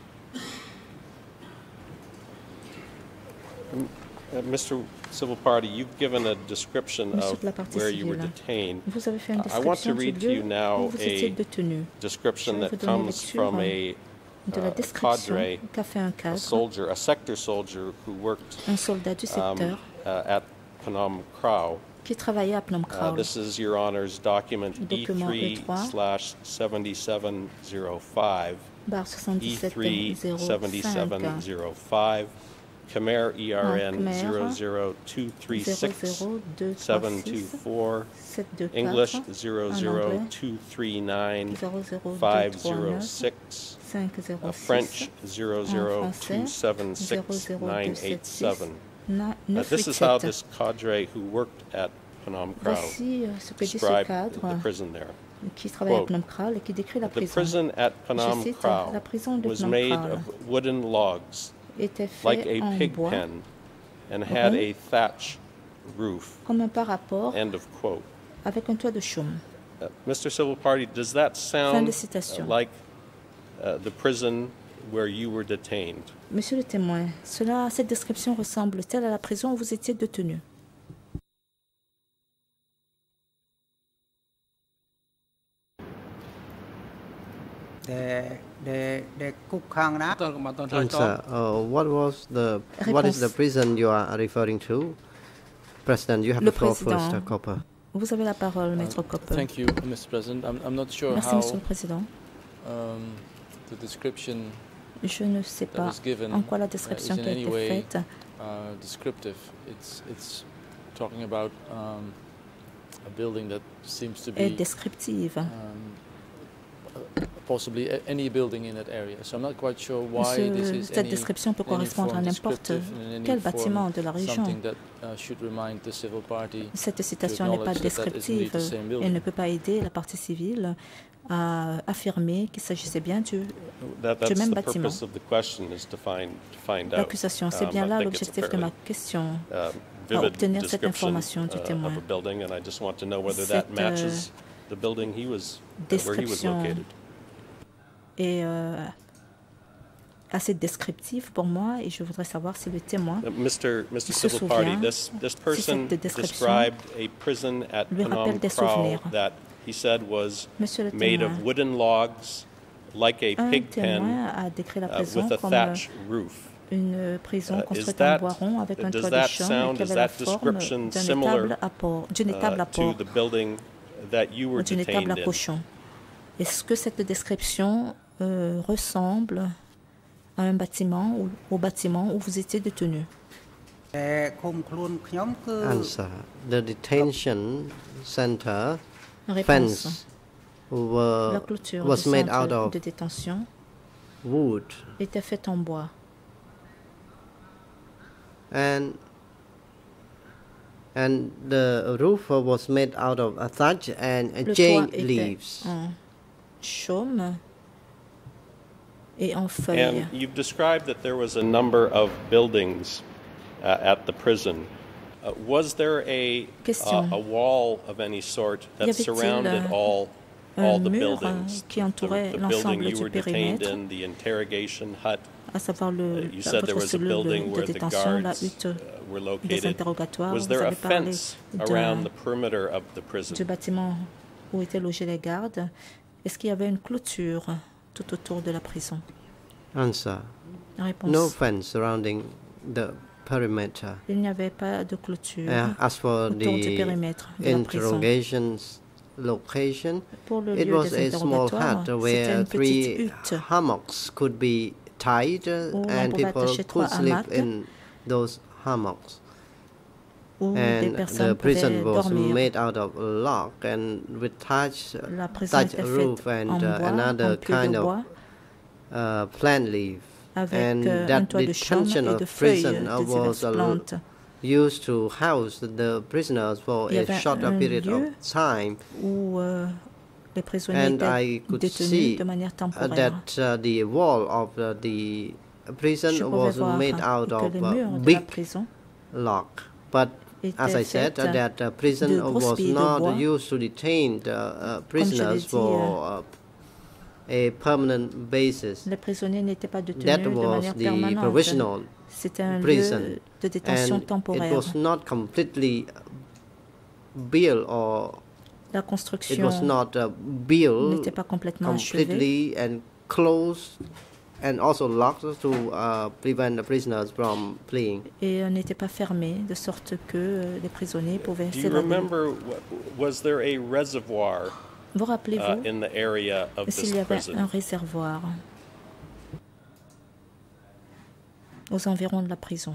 Uh, Mister Civil Party, you've given a description of where you were detained. Vous avez fait une Uh, I want to read to you now a description that comes from a, de la uh, a cadre, qu'a fait un cadre, a soldier, a sector soldier who worked un soldat du secteur, um, uh, at Phnom Krau. Qui travaillait à Phnom Krau. Uh, this is Your Honor's document E three slash seventy-seven oh five. E three seventy-seven oh five. Khmer E R N zero zero two three six seven two four, English zero zero two three nine five zero six, uh, French zero zero two seven six nine eight seven. Uh, this is how this cadre who worked at Phnom Krau described the prison there. Quote, the prison at Phnom Krau was made of wooden logs, like a pig pen, and had a thatch roof. End of quote. Avec un toit de chaume. Uh, Mister Civil Party, does that sound uh, like uh, the prison where you were detained? Monsieur le témoin, cela, cette description ressemble-t-elle à la prison où vous étiez détenu? Answer, uh, what was the what is the prison you are referring to? President, you have the floor first, uh, Copper. Vous avez la parole, Maître Copper. Thank you, Mister President. I'm, I'm not sure Merci, how Monsieur le Président. Um, the description Je ne sais pas given, en quoi la description uh, qui a été way, faite uh, descriptive. It's, it's talking about um, a building that seems to be est descriptive. Um, possibly any building in that area. So I'm not quite sure why Ce, this is cette any, description peut correspondre à n'importe quel bâtiment de la région. That, uh, should remind the civil party Cette citation n'est pas descriptive et ne peut pas aider la partie civile à affirmer qu'il s'agissait bien du, that, du même bâtiment. L'accusation, c'est bien um, là l'objectif de ma question, uh, à obtenir cette information du témoin. The building he was, uh, where he was located. Et euh, assez descriptif pour moi, et je voudrais savoir si le témoin uh, Mister Mister se Civil souvient, Party, this, this person si described a prison at Phnom Krau that he said was made of wooden logs, like a pig pen, uh, with a thatch roof. Une prison construite en bois rond avec un toit de chaume qui avait la forme d'une étable à port, d'une étable à port, d'une étable à cochon. Est-ce que cette description euh, ressemble à un bâtiment ou au bâtiment où vous étiez détenu? Answer. The detention center fence were, la clôture was du made centre out of de détention wood. était faite en bois. And and the roof was made out of a thatch and Le jade toit leaves. En chaume et en feuilles. And you've described that there was a number of buildings uh, at the prison. Uh, was there a uh, a wall of any sort that surrounded all all the buildings? Qui entourait the, the building you were du detained in, the interrogation hut. À savoir le, uh, you said there was a building where the guards uh, were located. Was there a fence around the perimeter of the prison? Du bâtiment où étaient logés les gardes, est-ce qu'il y avait une clôture tout autour de la prison? Answer. Réponse. No fence surrounding the perimeter. Il n'y avait pas de clôture Uh, as for autour the du périmètre de la prison. interrogations location, Pour le it lieu was des a small interrogatoires, hut c'était where une three petite hutte hammocks could be tied uh, où on and pouvait people attacher trois could sleep hamacs in those hammocks. où des And the personnes prison pouvaient was dormir. made out of log and with thatch, La prison thatch était roof faite en and uh, bois, another en pieux kind de of bois, uh, plant leaf. avec And euh, un that toit de chaume detention et de of feuilles prison de uh, diverses was uh, plantes. used to house the prisoners for Il y a avait shorter un period of lieu time. où euh, les prisonniers And étaient I could détenus see de manière uh, temporaire. that uh, the wall of uh, the prison Je pouvais was voir made out que of les uh, murs de la big prison log. But as I étaient said, uh, faits that uh, prison de grosses was billes de not bois. used to detain the uh, Comme je l'ai prisoners dit, for uh, a permanent basis. les prisonniers n'étaient pas détenus That de was manière the permanente. provisional C'était un lieu de détention temporaire. It was not completely built or La construction n'était pas complètement completely achevée. And closed and also locked to uh, prevent the prisoners from fleeing. Et n'était pas fermée de sorte que euh, les prisonniers pouvaient s'évader. Was there a reservoir? Vous rappelez-vous uh, s'il y avait prison? un réservoir aux environs de la prison?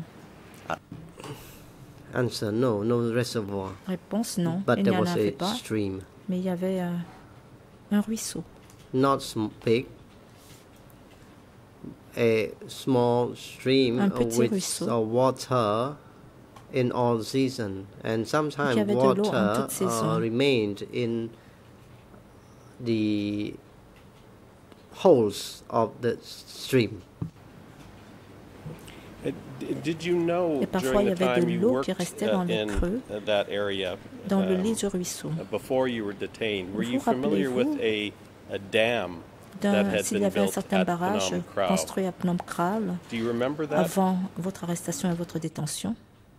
Answer: no, no reservoir. Réponse: non, But il there n'y en was avait a pas. Stream. Mais il y avait euh, un ruisseau. Not big. A small stream Un petit with ruisseau. uh, water in all season, and sometimes water uh, remained in the holes of the stream. Did you know Et parfois il y avait de l'eau qui restait dans les creux, dans le lit du ruisseau. Before you were detained, were you familiar with a, a dam that had s'il y been avait un built certain at barrage Phnom Kraw? construit à Phnom Kraw Do you remember that? avant votre arrestation et votre détention?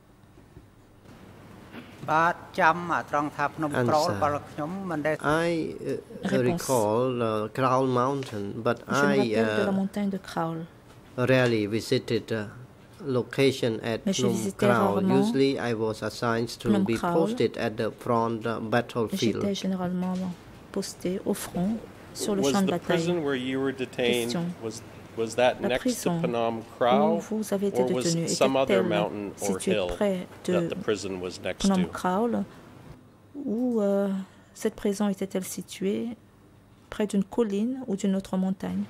I uh, recall uh, Kraul Mountain, but Je me I rappelle de la uh, montagne de Kraul. rarely visited uh, location at Mais je Phnom visitais Kraul. rarement Usually I was assigned to Phnom be Kraul. posted at the front uh, battlefield. J'étais généralement posté au front sur le Was champ de the bataille. prison where you were detained, Question. was, was that La next to prison Phnom où Kraw, vous avez été or was détenu some other était-elle mountain or située hill près that de the prison was next Phnom to? Kraul, ou euh, cette prison était-elle située près d'une colline ou d'une autre montagne?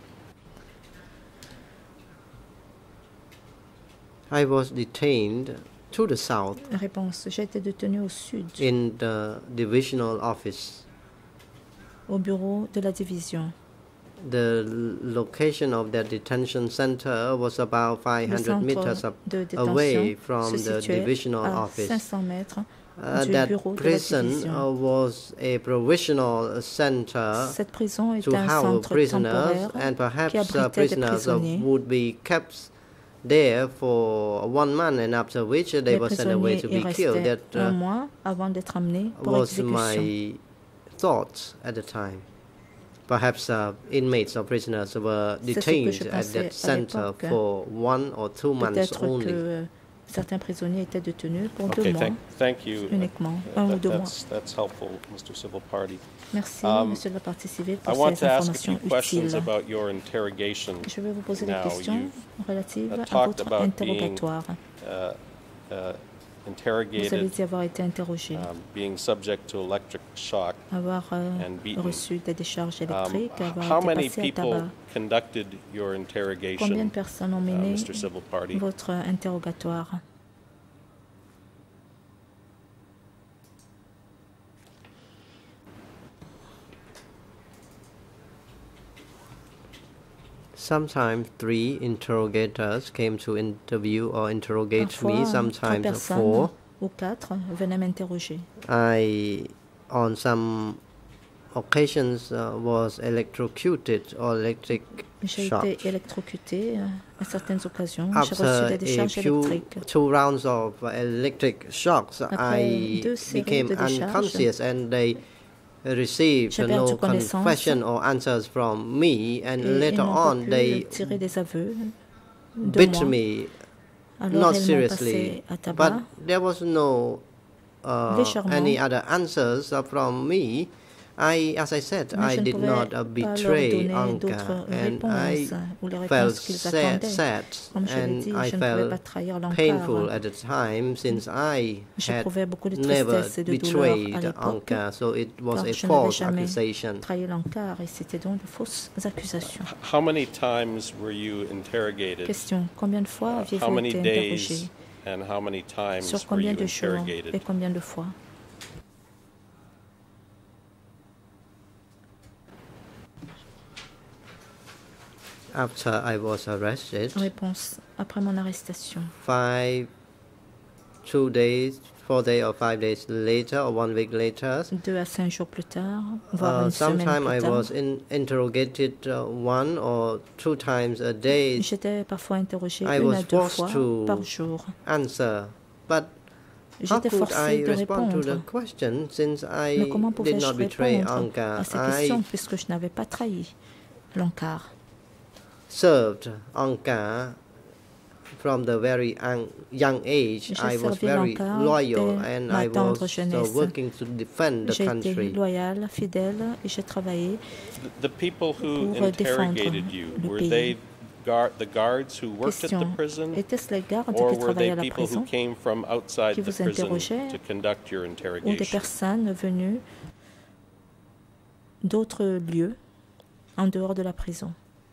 I was detained to the south. Réponse: j'ai été détenu au sud, in the divisional office. Au bureau de la division. The location of that detention center was about five hundred meters up away from the divisional office. cinq cents mètres Uh, du that bureau de la prison division. uh, was a provisional center Cette prison est to un house centre prisoners, temporaire and perhaps qui uh, abritait des prisoners uh, prisonniers. would be kept there for one month, and after which uh, they Les were sent away prisonniers to y be killed. restaient That un uh, mois avant d'être amenés pour was exécution. my thoughts at the time. Perhaps uh, inmates or prisoners were C'est ce que detained je at pensais that à center l'époque. for one or two months Peut-être only. que euh, certains prisonniers étaient détenus pour Okay, deux mois thank, thank you. uniquement, Uh, un ou that- deux mois. that's, that's helpful, Mister Civil Party. Merci, Um, Monsieur le parti civil, I pour want ces to ask a few informations questions utiles. about your interrogation. Je vais vous poser des Now, questions you've, relatives uh, à talked votre about being, interrogatoire. Uh, uh, Vous interrogated, avez dit avoir été interrogé, um, being subject to electric shock. avoir euh, and beaten. reçu des décharges Um, électriques, avoir how été many passé à people tabac. conducted your Combien de interrogation, personnes ont uh, mené Mister Civil Party? votre interrogatoire? Sometimes three interrogators came to interview or interrogate Parfois, me, trois sometimes personnes four. ou quatre venaient m'interroger. I, on some occasions, uh, was electrocuted or electric J'ai shocked. été électrocuté euh, à certaines occasions. J'ai reçu After des a décharges few électriques. two rounds of electric shocks, Après I deux séries became de décharges, unconscious, and they received j'ai no perdu connaissance. confession or answers from me. And Et ils later n'ont pas on, pu they tirer des aveux de beat moi. me, Alors not ils m'ont seriously, passé à tabac. but there was no uh, Légèrement. any other answers uh, from me. I, as I said, Mais I je ne did pouvais not uh, pas leur betray donner Anka, d'autres and I réponses ou les felt réponses qu'ils sad, attendaient. sad, Comme je l'ai and dit, I je ne pouvais pas felt trahir l'encart. painful at the time, since I had J'éprouvais beaucoup de never tristesse et de douleur à betrayed l'époque, Anka, so it was car a je n'avais false jamais accusation. trahi l'encart et c'était donc de fausses accusations. How many times were you interrogated? Question: combien de fois Uh, how aviez-vous many été days interrogé? and how many times Sur were combien you de jours et interrogated? combien de fois? After I was arrested, Réponse: après mon arrestation, five, two days, four days or five days later or one week later. Deux à cinq jours plus tard, voire Uh, une semaine sometime I plus tard. was in, interrogated uh, one or two times a day. J'étais parfois interrogé I une was à deux forced fois to par jour. answer, but how J'étais could forcé I de respond to the répondre. question since I Mais comment did pouvais-je not betray répondre Angkar? à ces I questions puisque je n'avais pas trahi l'Ankar? served Angkar from the very young age. J'ai I was servi very l'Ankar loyal dès and ma I tendre was uh, jeunesse. working to defend the J'ai été country. loyal, fidèle et j'ai travaillé The, the people who pour défendre interrogated you, le were pays. they guard, the guards who worked at the Question. prison, Était-ce les gardes or qui were travaillaient they à la people who prison came from outside qui the vous prison interrogeaient to conduct your ou des interrogation? personnes venues d'autres lieux en dehors de la prison?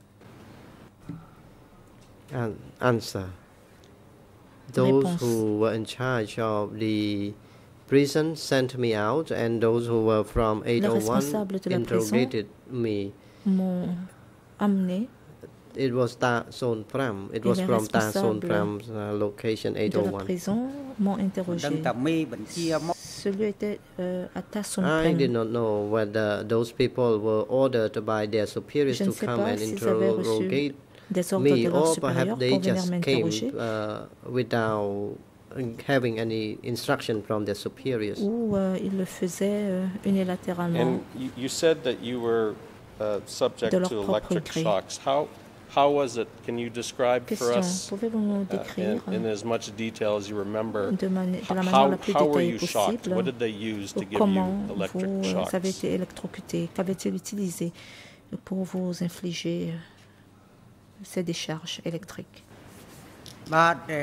An answer. Those who were in charge of the prison sent me out, and those who were from eight oh one interrogated me. M'ont amené It was Ta Son Pram. It was from Ta Son Pram's uh, location eight oh de la one. prison m'ont interrogé. ដឹងតែមីបញ្ជាមក Celui était euh, à Ta Son I did Pram. not know whether those people were ordered by their superiors Je ne to sais come pas and s'ils avaient reçu interrogate des ordres me, de leur or supérieur perhaps pour they venir just came m'interroger, uh, without having any instruction from their superiors. ou euh, ils le faisaient euh, unilatéralement. And you, you said that you were uh, subject De leur to propre electric gré. shocks. How, how was it? Can you describe for Question, us pouvez-vous nous uh, décrire in, in as much detail as you remember de, mani- de la manière how, la plus how were détaillée you shocked? possible What did they use to give you comment electric vous euh, avez shocks? été électrocuté, qu'avaient-ils utilisé pour vous infliger euh, ces décharges électriques? បាទតែ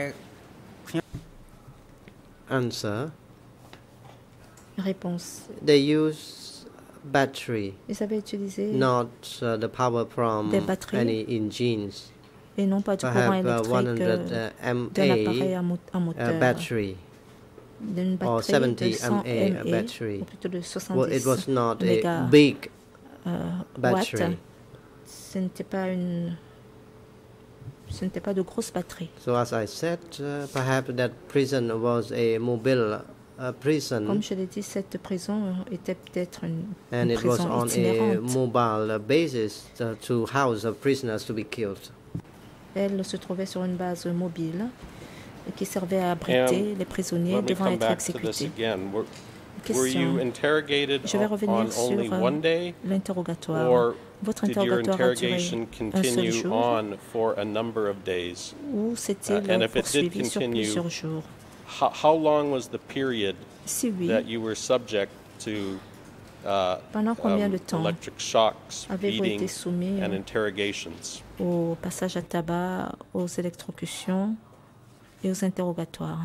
Answer. Réponse. They use battery, Ils avaient utilisé not uh, the power from des batteries any engines. et non pas du courant Perhaps uh, électrique one hundred euh, d'un appareil mAh à, mo- à uh, moteur, battery, d'une or batterie seventy de cent mAh mAh, battery. ou plutôt de Well, it soixante-dix was not a mégas, big euh, battery. watts. Ce n'était pas une, ce n'était pas de grosses batteries. So as I said, uh, perhaps that prison was a mobile uh, prison, Comme je l'ai dit, cette prison était peut-être une, and une it was prison on a itinérante. mobile uh, basis uh, to house uh, prisoners to be killed. Elle se trouvait sur une base mobile qui servait à abriter And les prisonniers Let me devant come être back to this exécutés. again. Were, were you Question. interrogated Je vais on, on revenir sur only euh, one day, l'interrogatoire. or Votre did your interrogatoire a duré interrogation un seul continue jour on for a number of days? ou s'est-il Uh, and if it did poursuivi sur continue, plusieurs jours? How, how long was the period Si oui, that you were subject to uh, pendant combien um, de temps electric shocks, avez-vous beating, été soumis and euh, interrogations? au passage à tabac, aux électrocutions et aux interrogatoires?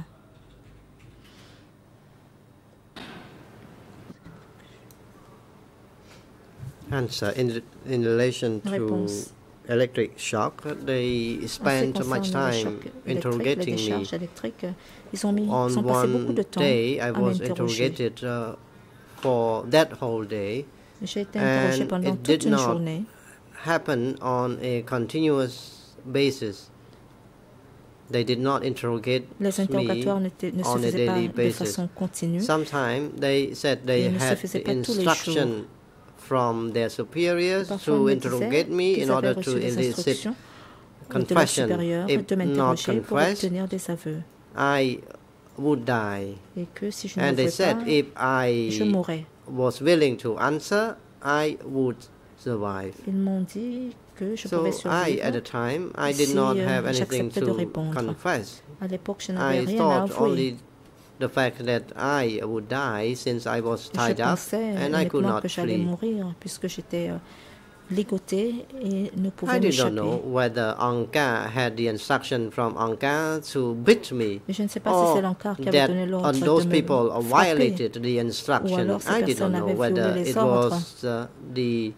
Answer. In, in relation to Réponse. electric shock, they En ce qui spent much concerne les time chocs électriques, les interrogating décharges me. électriques, ils ont, mis, ils On ont passé beaucoup de one temps day, I à was m'interroger. interrogated uh, for that whole day. J'ai été interrogé And pendant it toute did une not journée. happen on a continuous basis. They did not interrogate Les interrogatoires me n'étaient- ne se on a faisaient pas daily de basis. façon continue. Sometimes they said they Ils ne se had faisaient pas tous les instruction from their superiors Parfois, on to me interrogate disait me qu'ils in avaient order to reçu des elicit instructions de leur confession. supérieur If de not m'interroger pour confessed, obtenir des aveux. I would die. Et que si je And they n'avouais said pas, if je I mourrais. was willing to answer, I would survive. Ils m'ont dit que je So pouvais I, at the survivre time, I did si not euh, have anything j'acceptais de to répondre. confess. À l'époque, je n'avais I rien à thought avouer. only the fact that I would die since I was Je tied up pensais and I could uniquement not que j'allais flee. mourir puisque j'étais euh, ligotée et ne I pouvais did not know m'échapper. whether Angkar had the instruction from Angkar to beat me, Mais je ne sais pas si or c'est l'Ankar qui avait that donné l'ordre on de those me people frapper. violated the Ou instruction. alors ces I did not personnes know avaient whether violé les it ordres. was uh, the,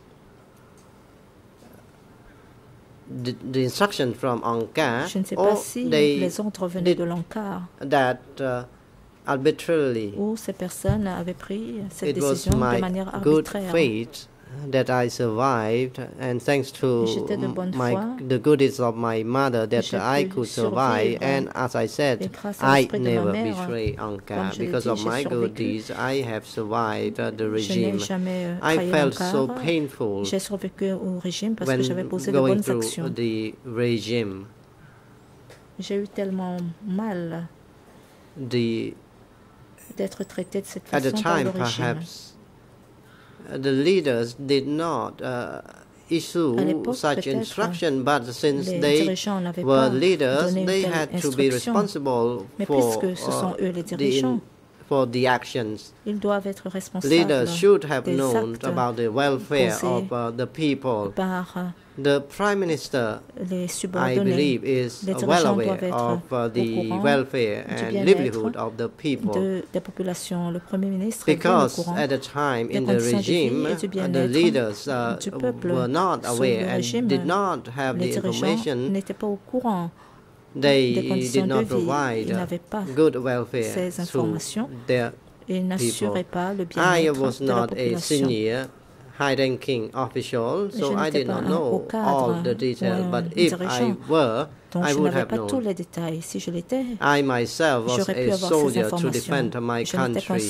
the the instruction from Angkar Je ne sais pas or si they les ordres venaient did de l'Ankar that uh, arbitrarily. ou ces personnes avaient pris cette It was décision de my manière good arbitraire. faith that I survived, and thanks to my, the goodness of my mother that I could survive. And as I said, I never betray Anka. Because of my good deeds, I have survived uh, the regime. I felt so painful when going through the regime. J'ai eu tellement mal d'être traité de cette façon at the time, par le régime. Perhaps the leaders did not uh, issue such instruction, but since they were leaders, they had to be responsible for, uh, the, for the actions. Leaders should have known about the welfare of uh, the people. The Prime Minister, I believe, is well aware of uh, the welfare and livelihood of the people. Because at the time in the regime, uh, the leaders uh, were not aware and did not have the information. They did not provide uh, good welfare to their people. I was not a senior high-ranking official, so I did not know all the details, but if I were, I would have known. I myself was a soldier to defend my country.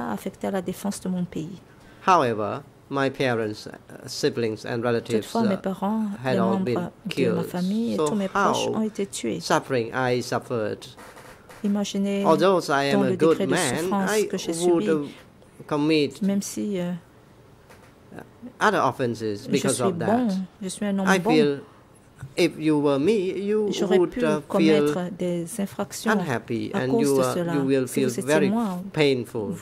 However, my parents, uh, siblings and relatives uh, had all been killed. So how suffering I suffered. Although I am a good man, I would uh, commit other offenses because of that. I feel if you were me, you would uh, feel unhappy and you, uh, you will feel very painful.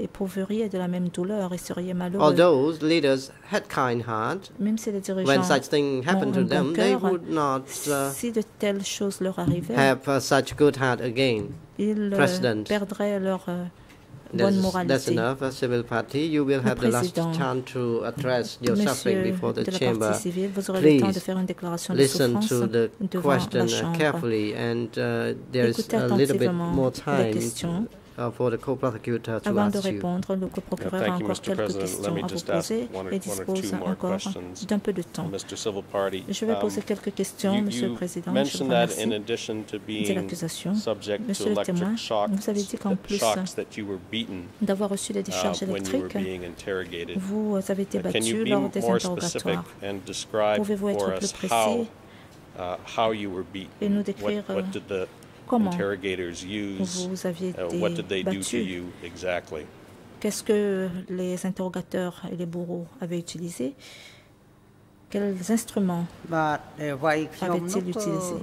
Although leaders had kind heart, when such things happened to them, they would not uh, have uh, such good heart again. President. That's, that's enough. A civil party, you will have the last chance to address your suffering before the chamber. Please listen to the question uh, carefully, and uh, there is a little bit more time uh, for the co-prosecutor to Avant de ask you. répondre, le co-procureur a encore quelques questions à vous poser et dispose encore d'un peu de temps. Je vais poser quelques questions, Monsieur le Président. Je vous remercie des accusations. Monsieur le témoin, vous avez dit qu'en plus d'avoir reçu des décharges électriques, vous avez été battu lors des interrogatoires. Pouvez-vous être plus précis et nous décrire comment vous aviez été battu? Qu'est-ce que les interrogateurs et les bourreaux avaient utilisé? Quels instruments avaient-ils utilisés?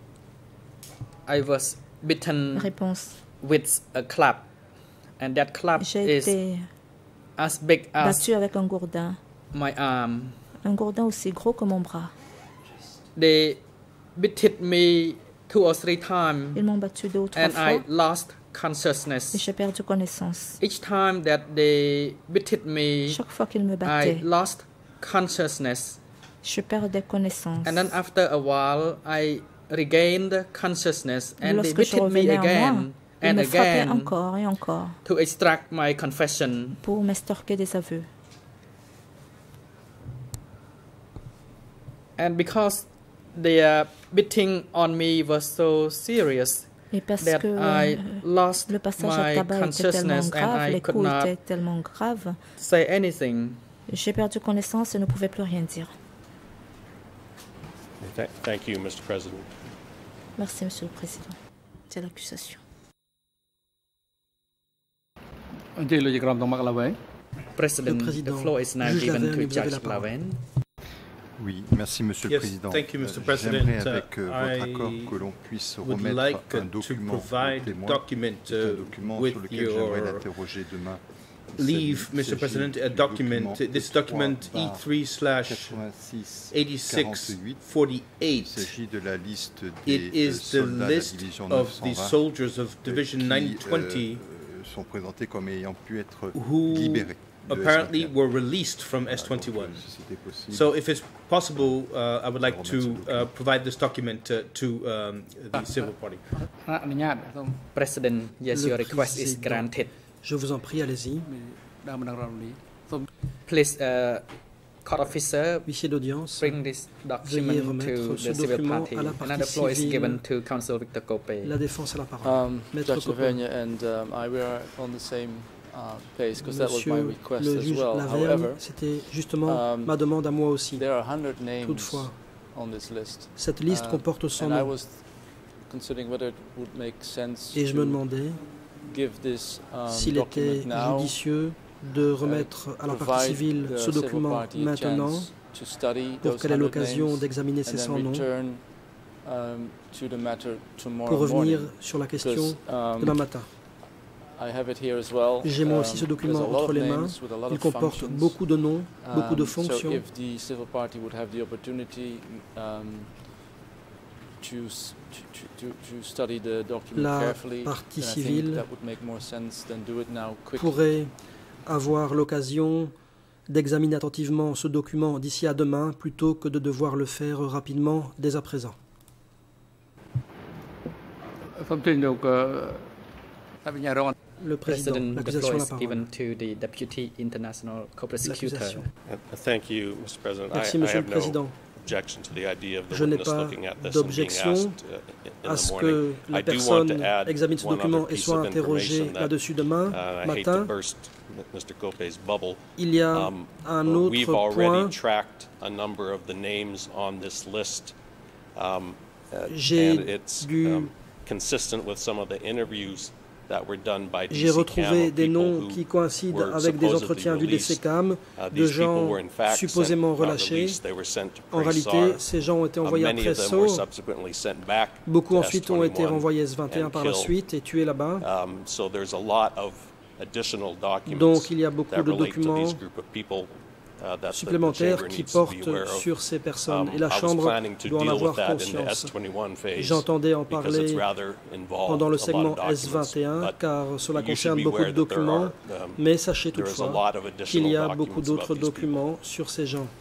I was bitten Réponse. with a club, and that club J'ai is été as big as battu avec un gourdin. my arm. Un gourdin aussi gros que mon bras. They beat me two or three times, Ils m'ont battu deux ou trois and fois I lost et consciousness. j'ai perdu connaissance. Each time that they beat me, Chaque fois qu'ils me I battaient, lost consciousness. je perdais connaissance. And then after a while, I regained consciousness, and they Lorsque je beat me revenais en moi, again ils and me frappaient again encore et encore to extract my confession. pour m'extorquer des aveux. And because their beating on me was so serious Et parce that que I lost le passage à my tabac était tellement consciousness and grave, I les could coups not étaient tellement graves, say anything. j'ai perdu connaissance et ne pouvais plus rien dire. Thank you, Mister President. Merci, Monsieur le Président. C'est l'accusation. President, the floor is now given to Judge Laven. Oui, merci Monsieur le Yes, Président. thank you, Mister Euh, President. J'aimerais avec euh, votre I accord que l'on puisse would remettre like un to document provide au témoin. document C'est un uh, document with sur lequel j'aimerais your l'interroger demain. leave, Il Mister s'agit President, a du document. This document E three slash quatre-vingt-six eighty-six quarante-huit. Il forty-eight. s'agit de la liste It des euh, is the soldats de la list division of neuf the cent vingt soldiers of euh, Division qui nine twenty euh, sont présentés comme ayant pu être who libérés. de apparently S vingt et un. were released from S Voilà, donc, twenty-one. euh, si c'était possible. So, if it's possible, uh, I would like to uh, provide this document uh, to um, the civil party. President, yes, Le your request is Président. granted. Je vous en prie, allez-y. Please uh, court officer huissier d'audience, bring this veuillez document remettre to ce the civil document party. à la Another partie floor is given civile. to Counsel Victor Kope. La défense à la parole. Um, Maître Judge Kope. Lavergne and um, I were on the same uh, page because that was my Monsieur request le as juge well. Lavergne, However, c'était justement um, ma demande à moi aussi. there are one hundred names Toutefois, on this list. cette liste Uh, comporte cent and I noms. was considering whether it would make sense Et je me to demandais give this um, s'il était document now, judicieux de remettre à la partie provide civile the ce civil document party a maintenant chance to study pour those qu'elle ait one hundred l'occasion names, d'examiner and ces then cent noms return, um, to the matter tomorrow pour revenir morning, sur la question because, um, demain matin. I have it here as well. J'ai moi aussi Um, ce document there's a lot entre of les mains. names with a lot Il of comporte functions. beaucoup de noms, beaucoup de Um, so fonctions. if the civil party would have the opportunity um, to, s- to, to, to study the document La carefully, partie then I think civile that would make more sense than do it now quickly. pourrait avoir l'occasion d'examiner attentivement ce document d'ici à demain plutôt que de devoir le faire rapidement dès à présent. Le président, President, the l'accusation floor à la is parole. given to the Deputy International Co-Prosecutor. L'accusation. Uh, Thank you, Mister President. Merci, I, I Monsieur le have no Président. objection to the idea of the Je n'ai witness pas looking at this and being d'objection asked uh, in à the ce morning. que la I do want personne to add examine ce one document other et piece soit of interrogée information that, là-dessus demain uh, I hate to matin. burst Mister Kope's bubble. Il y a Um, un uh, autre We've already point. tracked a number of the names on this list, um, uh, J'ai and it's dû- um, consistent with some of the interviews that were done by D C J'ai CAM retrouvé of des people noms who qui coïncident were avec des supposedly entretiens du released. D C CAM Uh, de these people gens were in fact supposément sent, not relâchés. released, they were sent to En réalité, Pressar. ces gens ont été Uh, envoyés à many of them were Presso. subsequently sent back Beaucoup to ensuite ont été S twenty-one renvoyés S vingt et un and par la killed. suite et tués là-bas. Um, so there's a lot of additional documents Donc, il y a beaucoup that de relate to documents these group of people, uh, that the- the supplémentaires chamber qui needs to be portent aware of. sur ces personnes. Um, Et la I was Chambre planning to doit en deal with avoir that in the S conscience. twenty-one phase J'entendais en because it's parler rather involved, pendant le a lot segment of S vingt et un, documents, but car cela you should concerne be beaucoup de aware that there documents, are, um, mais sachez there is a toutefois lot of qu'il y a additional beaucoup documents d'autres about these people. documents sur ces gens.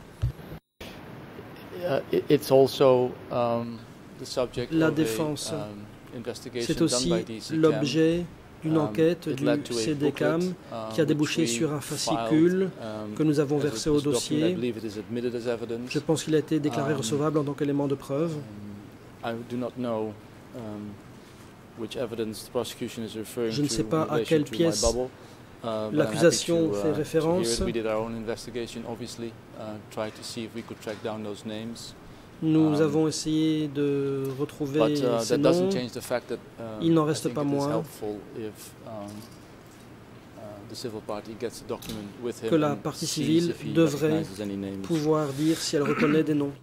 Uh, it- it's also um, the subject La of a, défense, um, investigation c'est done aussi by D C CAM. l'objet d'une Um, enquête it du led to a C D CAM booklet, qui a uh, débouché which we sur un filed, fascicule um, que nous avons as a- versé au as a document. I dossier. believe it is admitted as evidence. Je pense qu'il a été déclaré Um, recevable en tant qu'élément de preuve. I do not know um, which evidence the prosecution is referring Je ne to sais pas in à relation quelle to my pièce bubble, uh, but I'm happy l'accusation to, uh, fait to hear référence. it. We did our own investigation, obviously, uh, try to see if we could track down those names. Nous Um, avons essayé de retrouver But uh, ces that doesn't noms. change the fact that uh, Il n'en I reste think pas it is moins helpful if um, uh, the civil party gets the document with him que la and partie sees civile if he devrait recognizes any names. pouvoir dire si elle reconnaît des noms.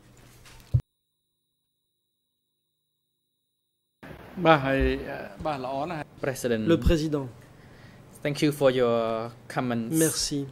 President, Le président, thank you for your comments. merci.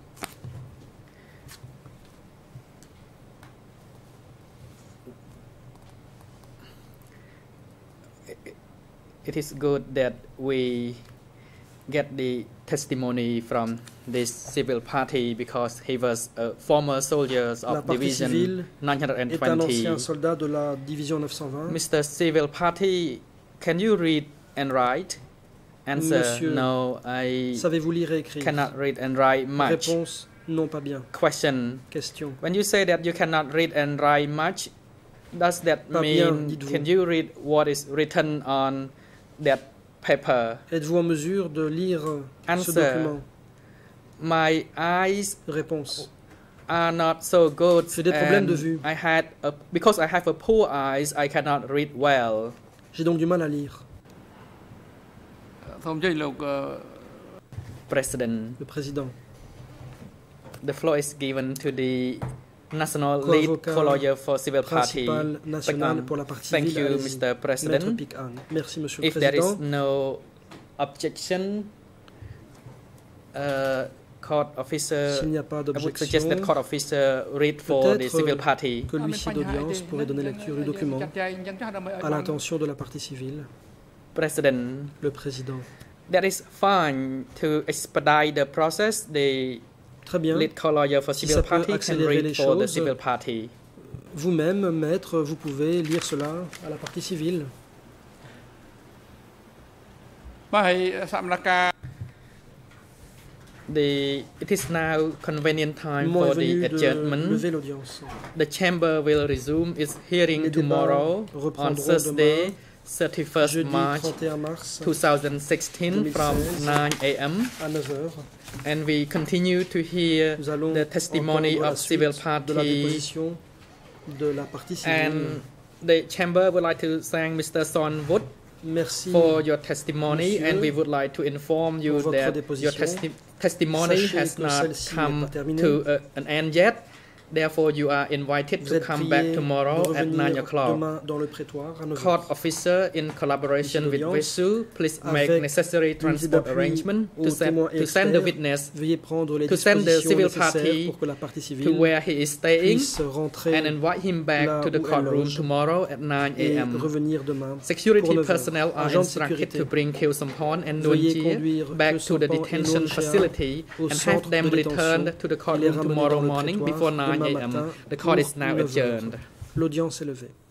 It is good that we get the testimony from this civil party because he was a former soldier La of partie Division civile nine hundred est un twenty. ancien soldat de la division neuf cent vingt. Mister Civil Party, can you read and write? Answer, Monsieur, no, I savez-vous lire et écrire? cannot read and write much. Réponse, non pas bien. Question, Question. when you say that you cannot read and write much, does that Pas bien, mean, dites-vous. can you read what is written on that paper? Êtes-vous en mesure de lire ce Answer. document? My eyes Réponse. are not so good. J'ai des problèmes and de vue. I had a, because I have a poor eyes, I cannot read well. J'ai donc du mal à lire. President, Le président. the floor is given to the National Lead Co-avocat Co-lawyer for Civil Party. Principal national Pick-an. pour la partie Thank civile. you, Allez-y. Mister Maître President. Pick-an. Merci, Monsieur le If there is Président. no objection, uh, court officer, S'il n'y a pas I would suggest that d'objection, court officer read for the Peut-être, civil euh, party. que l'huissier d'audience pourrait donner lecture du document à l'intention de la partie civile. President, Le président. that is fine to expedite the process. The Très bien. lead co-lawyer for Si civil ça peut party can accélérer read les for the choses, civil party. Vous-même, maître, vous pouvez lire cela à la partie civile. the, it is now convenient time for the adjournment. The chamber will resume its hearing tomorrow on Thursday, thirty-first March two thousand sixteen from nine A M And we continue to hear the testimony of civil parties. And the chamber would like to thank Mister Son Vuth for your testimony, and we would like to inform you that your testi testimony has not come to uh, an end yet. Therefore, you are invited to come back tomorrow at nine o'clock. Court officer, in collaboration with Vuth, please make necessary transport arrangement to send, to send the witness, to send the civil party to where he is staying, and invite him back to the courtroom tomorrow at nine A M Security personnel are instructed to bring Khieu Samphan and Nuon Chea back to the detention facility and have them returned to the courtroom tomorrow morning before nine A M The court is now adjourned. L'audience est levée.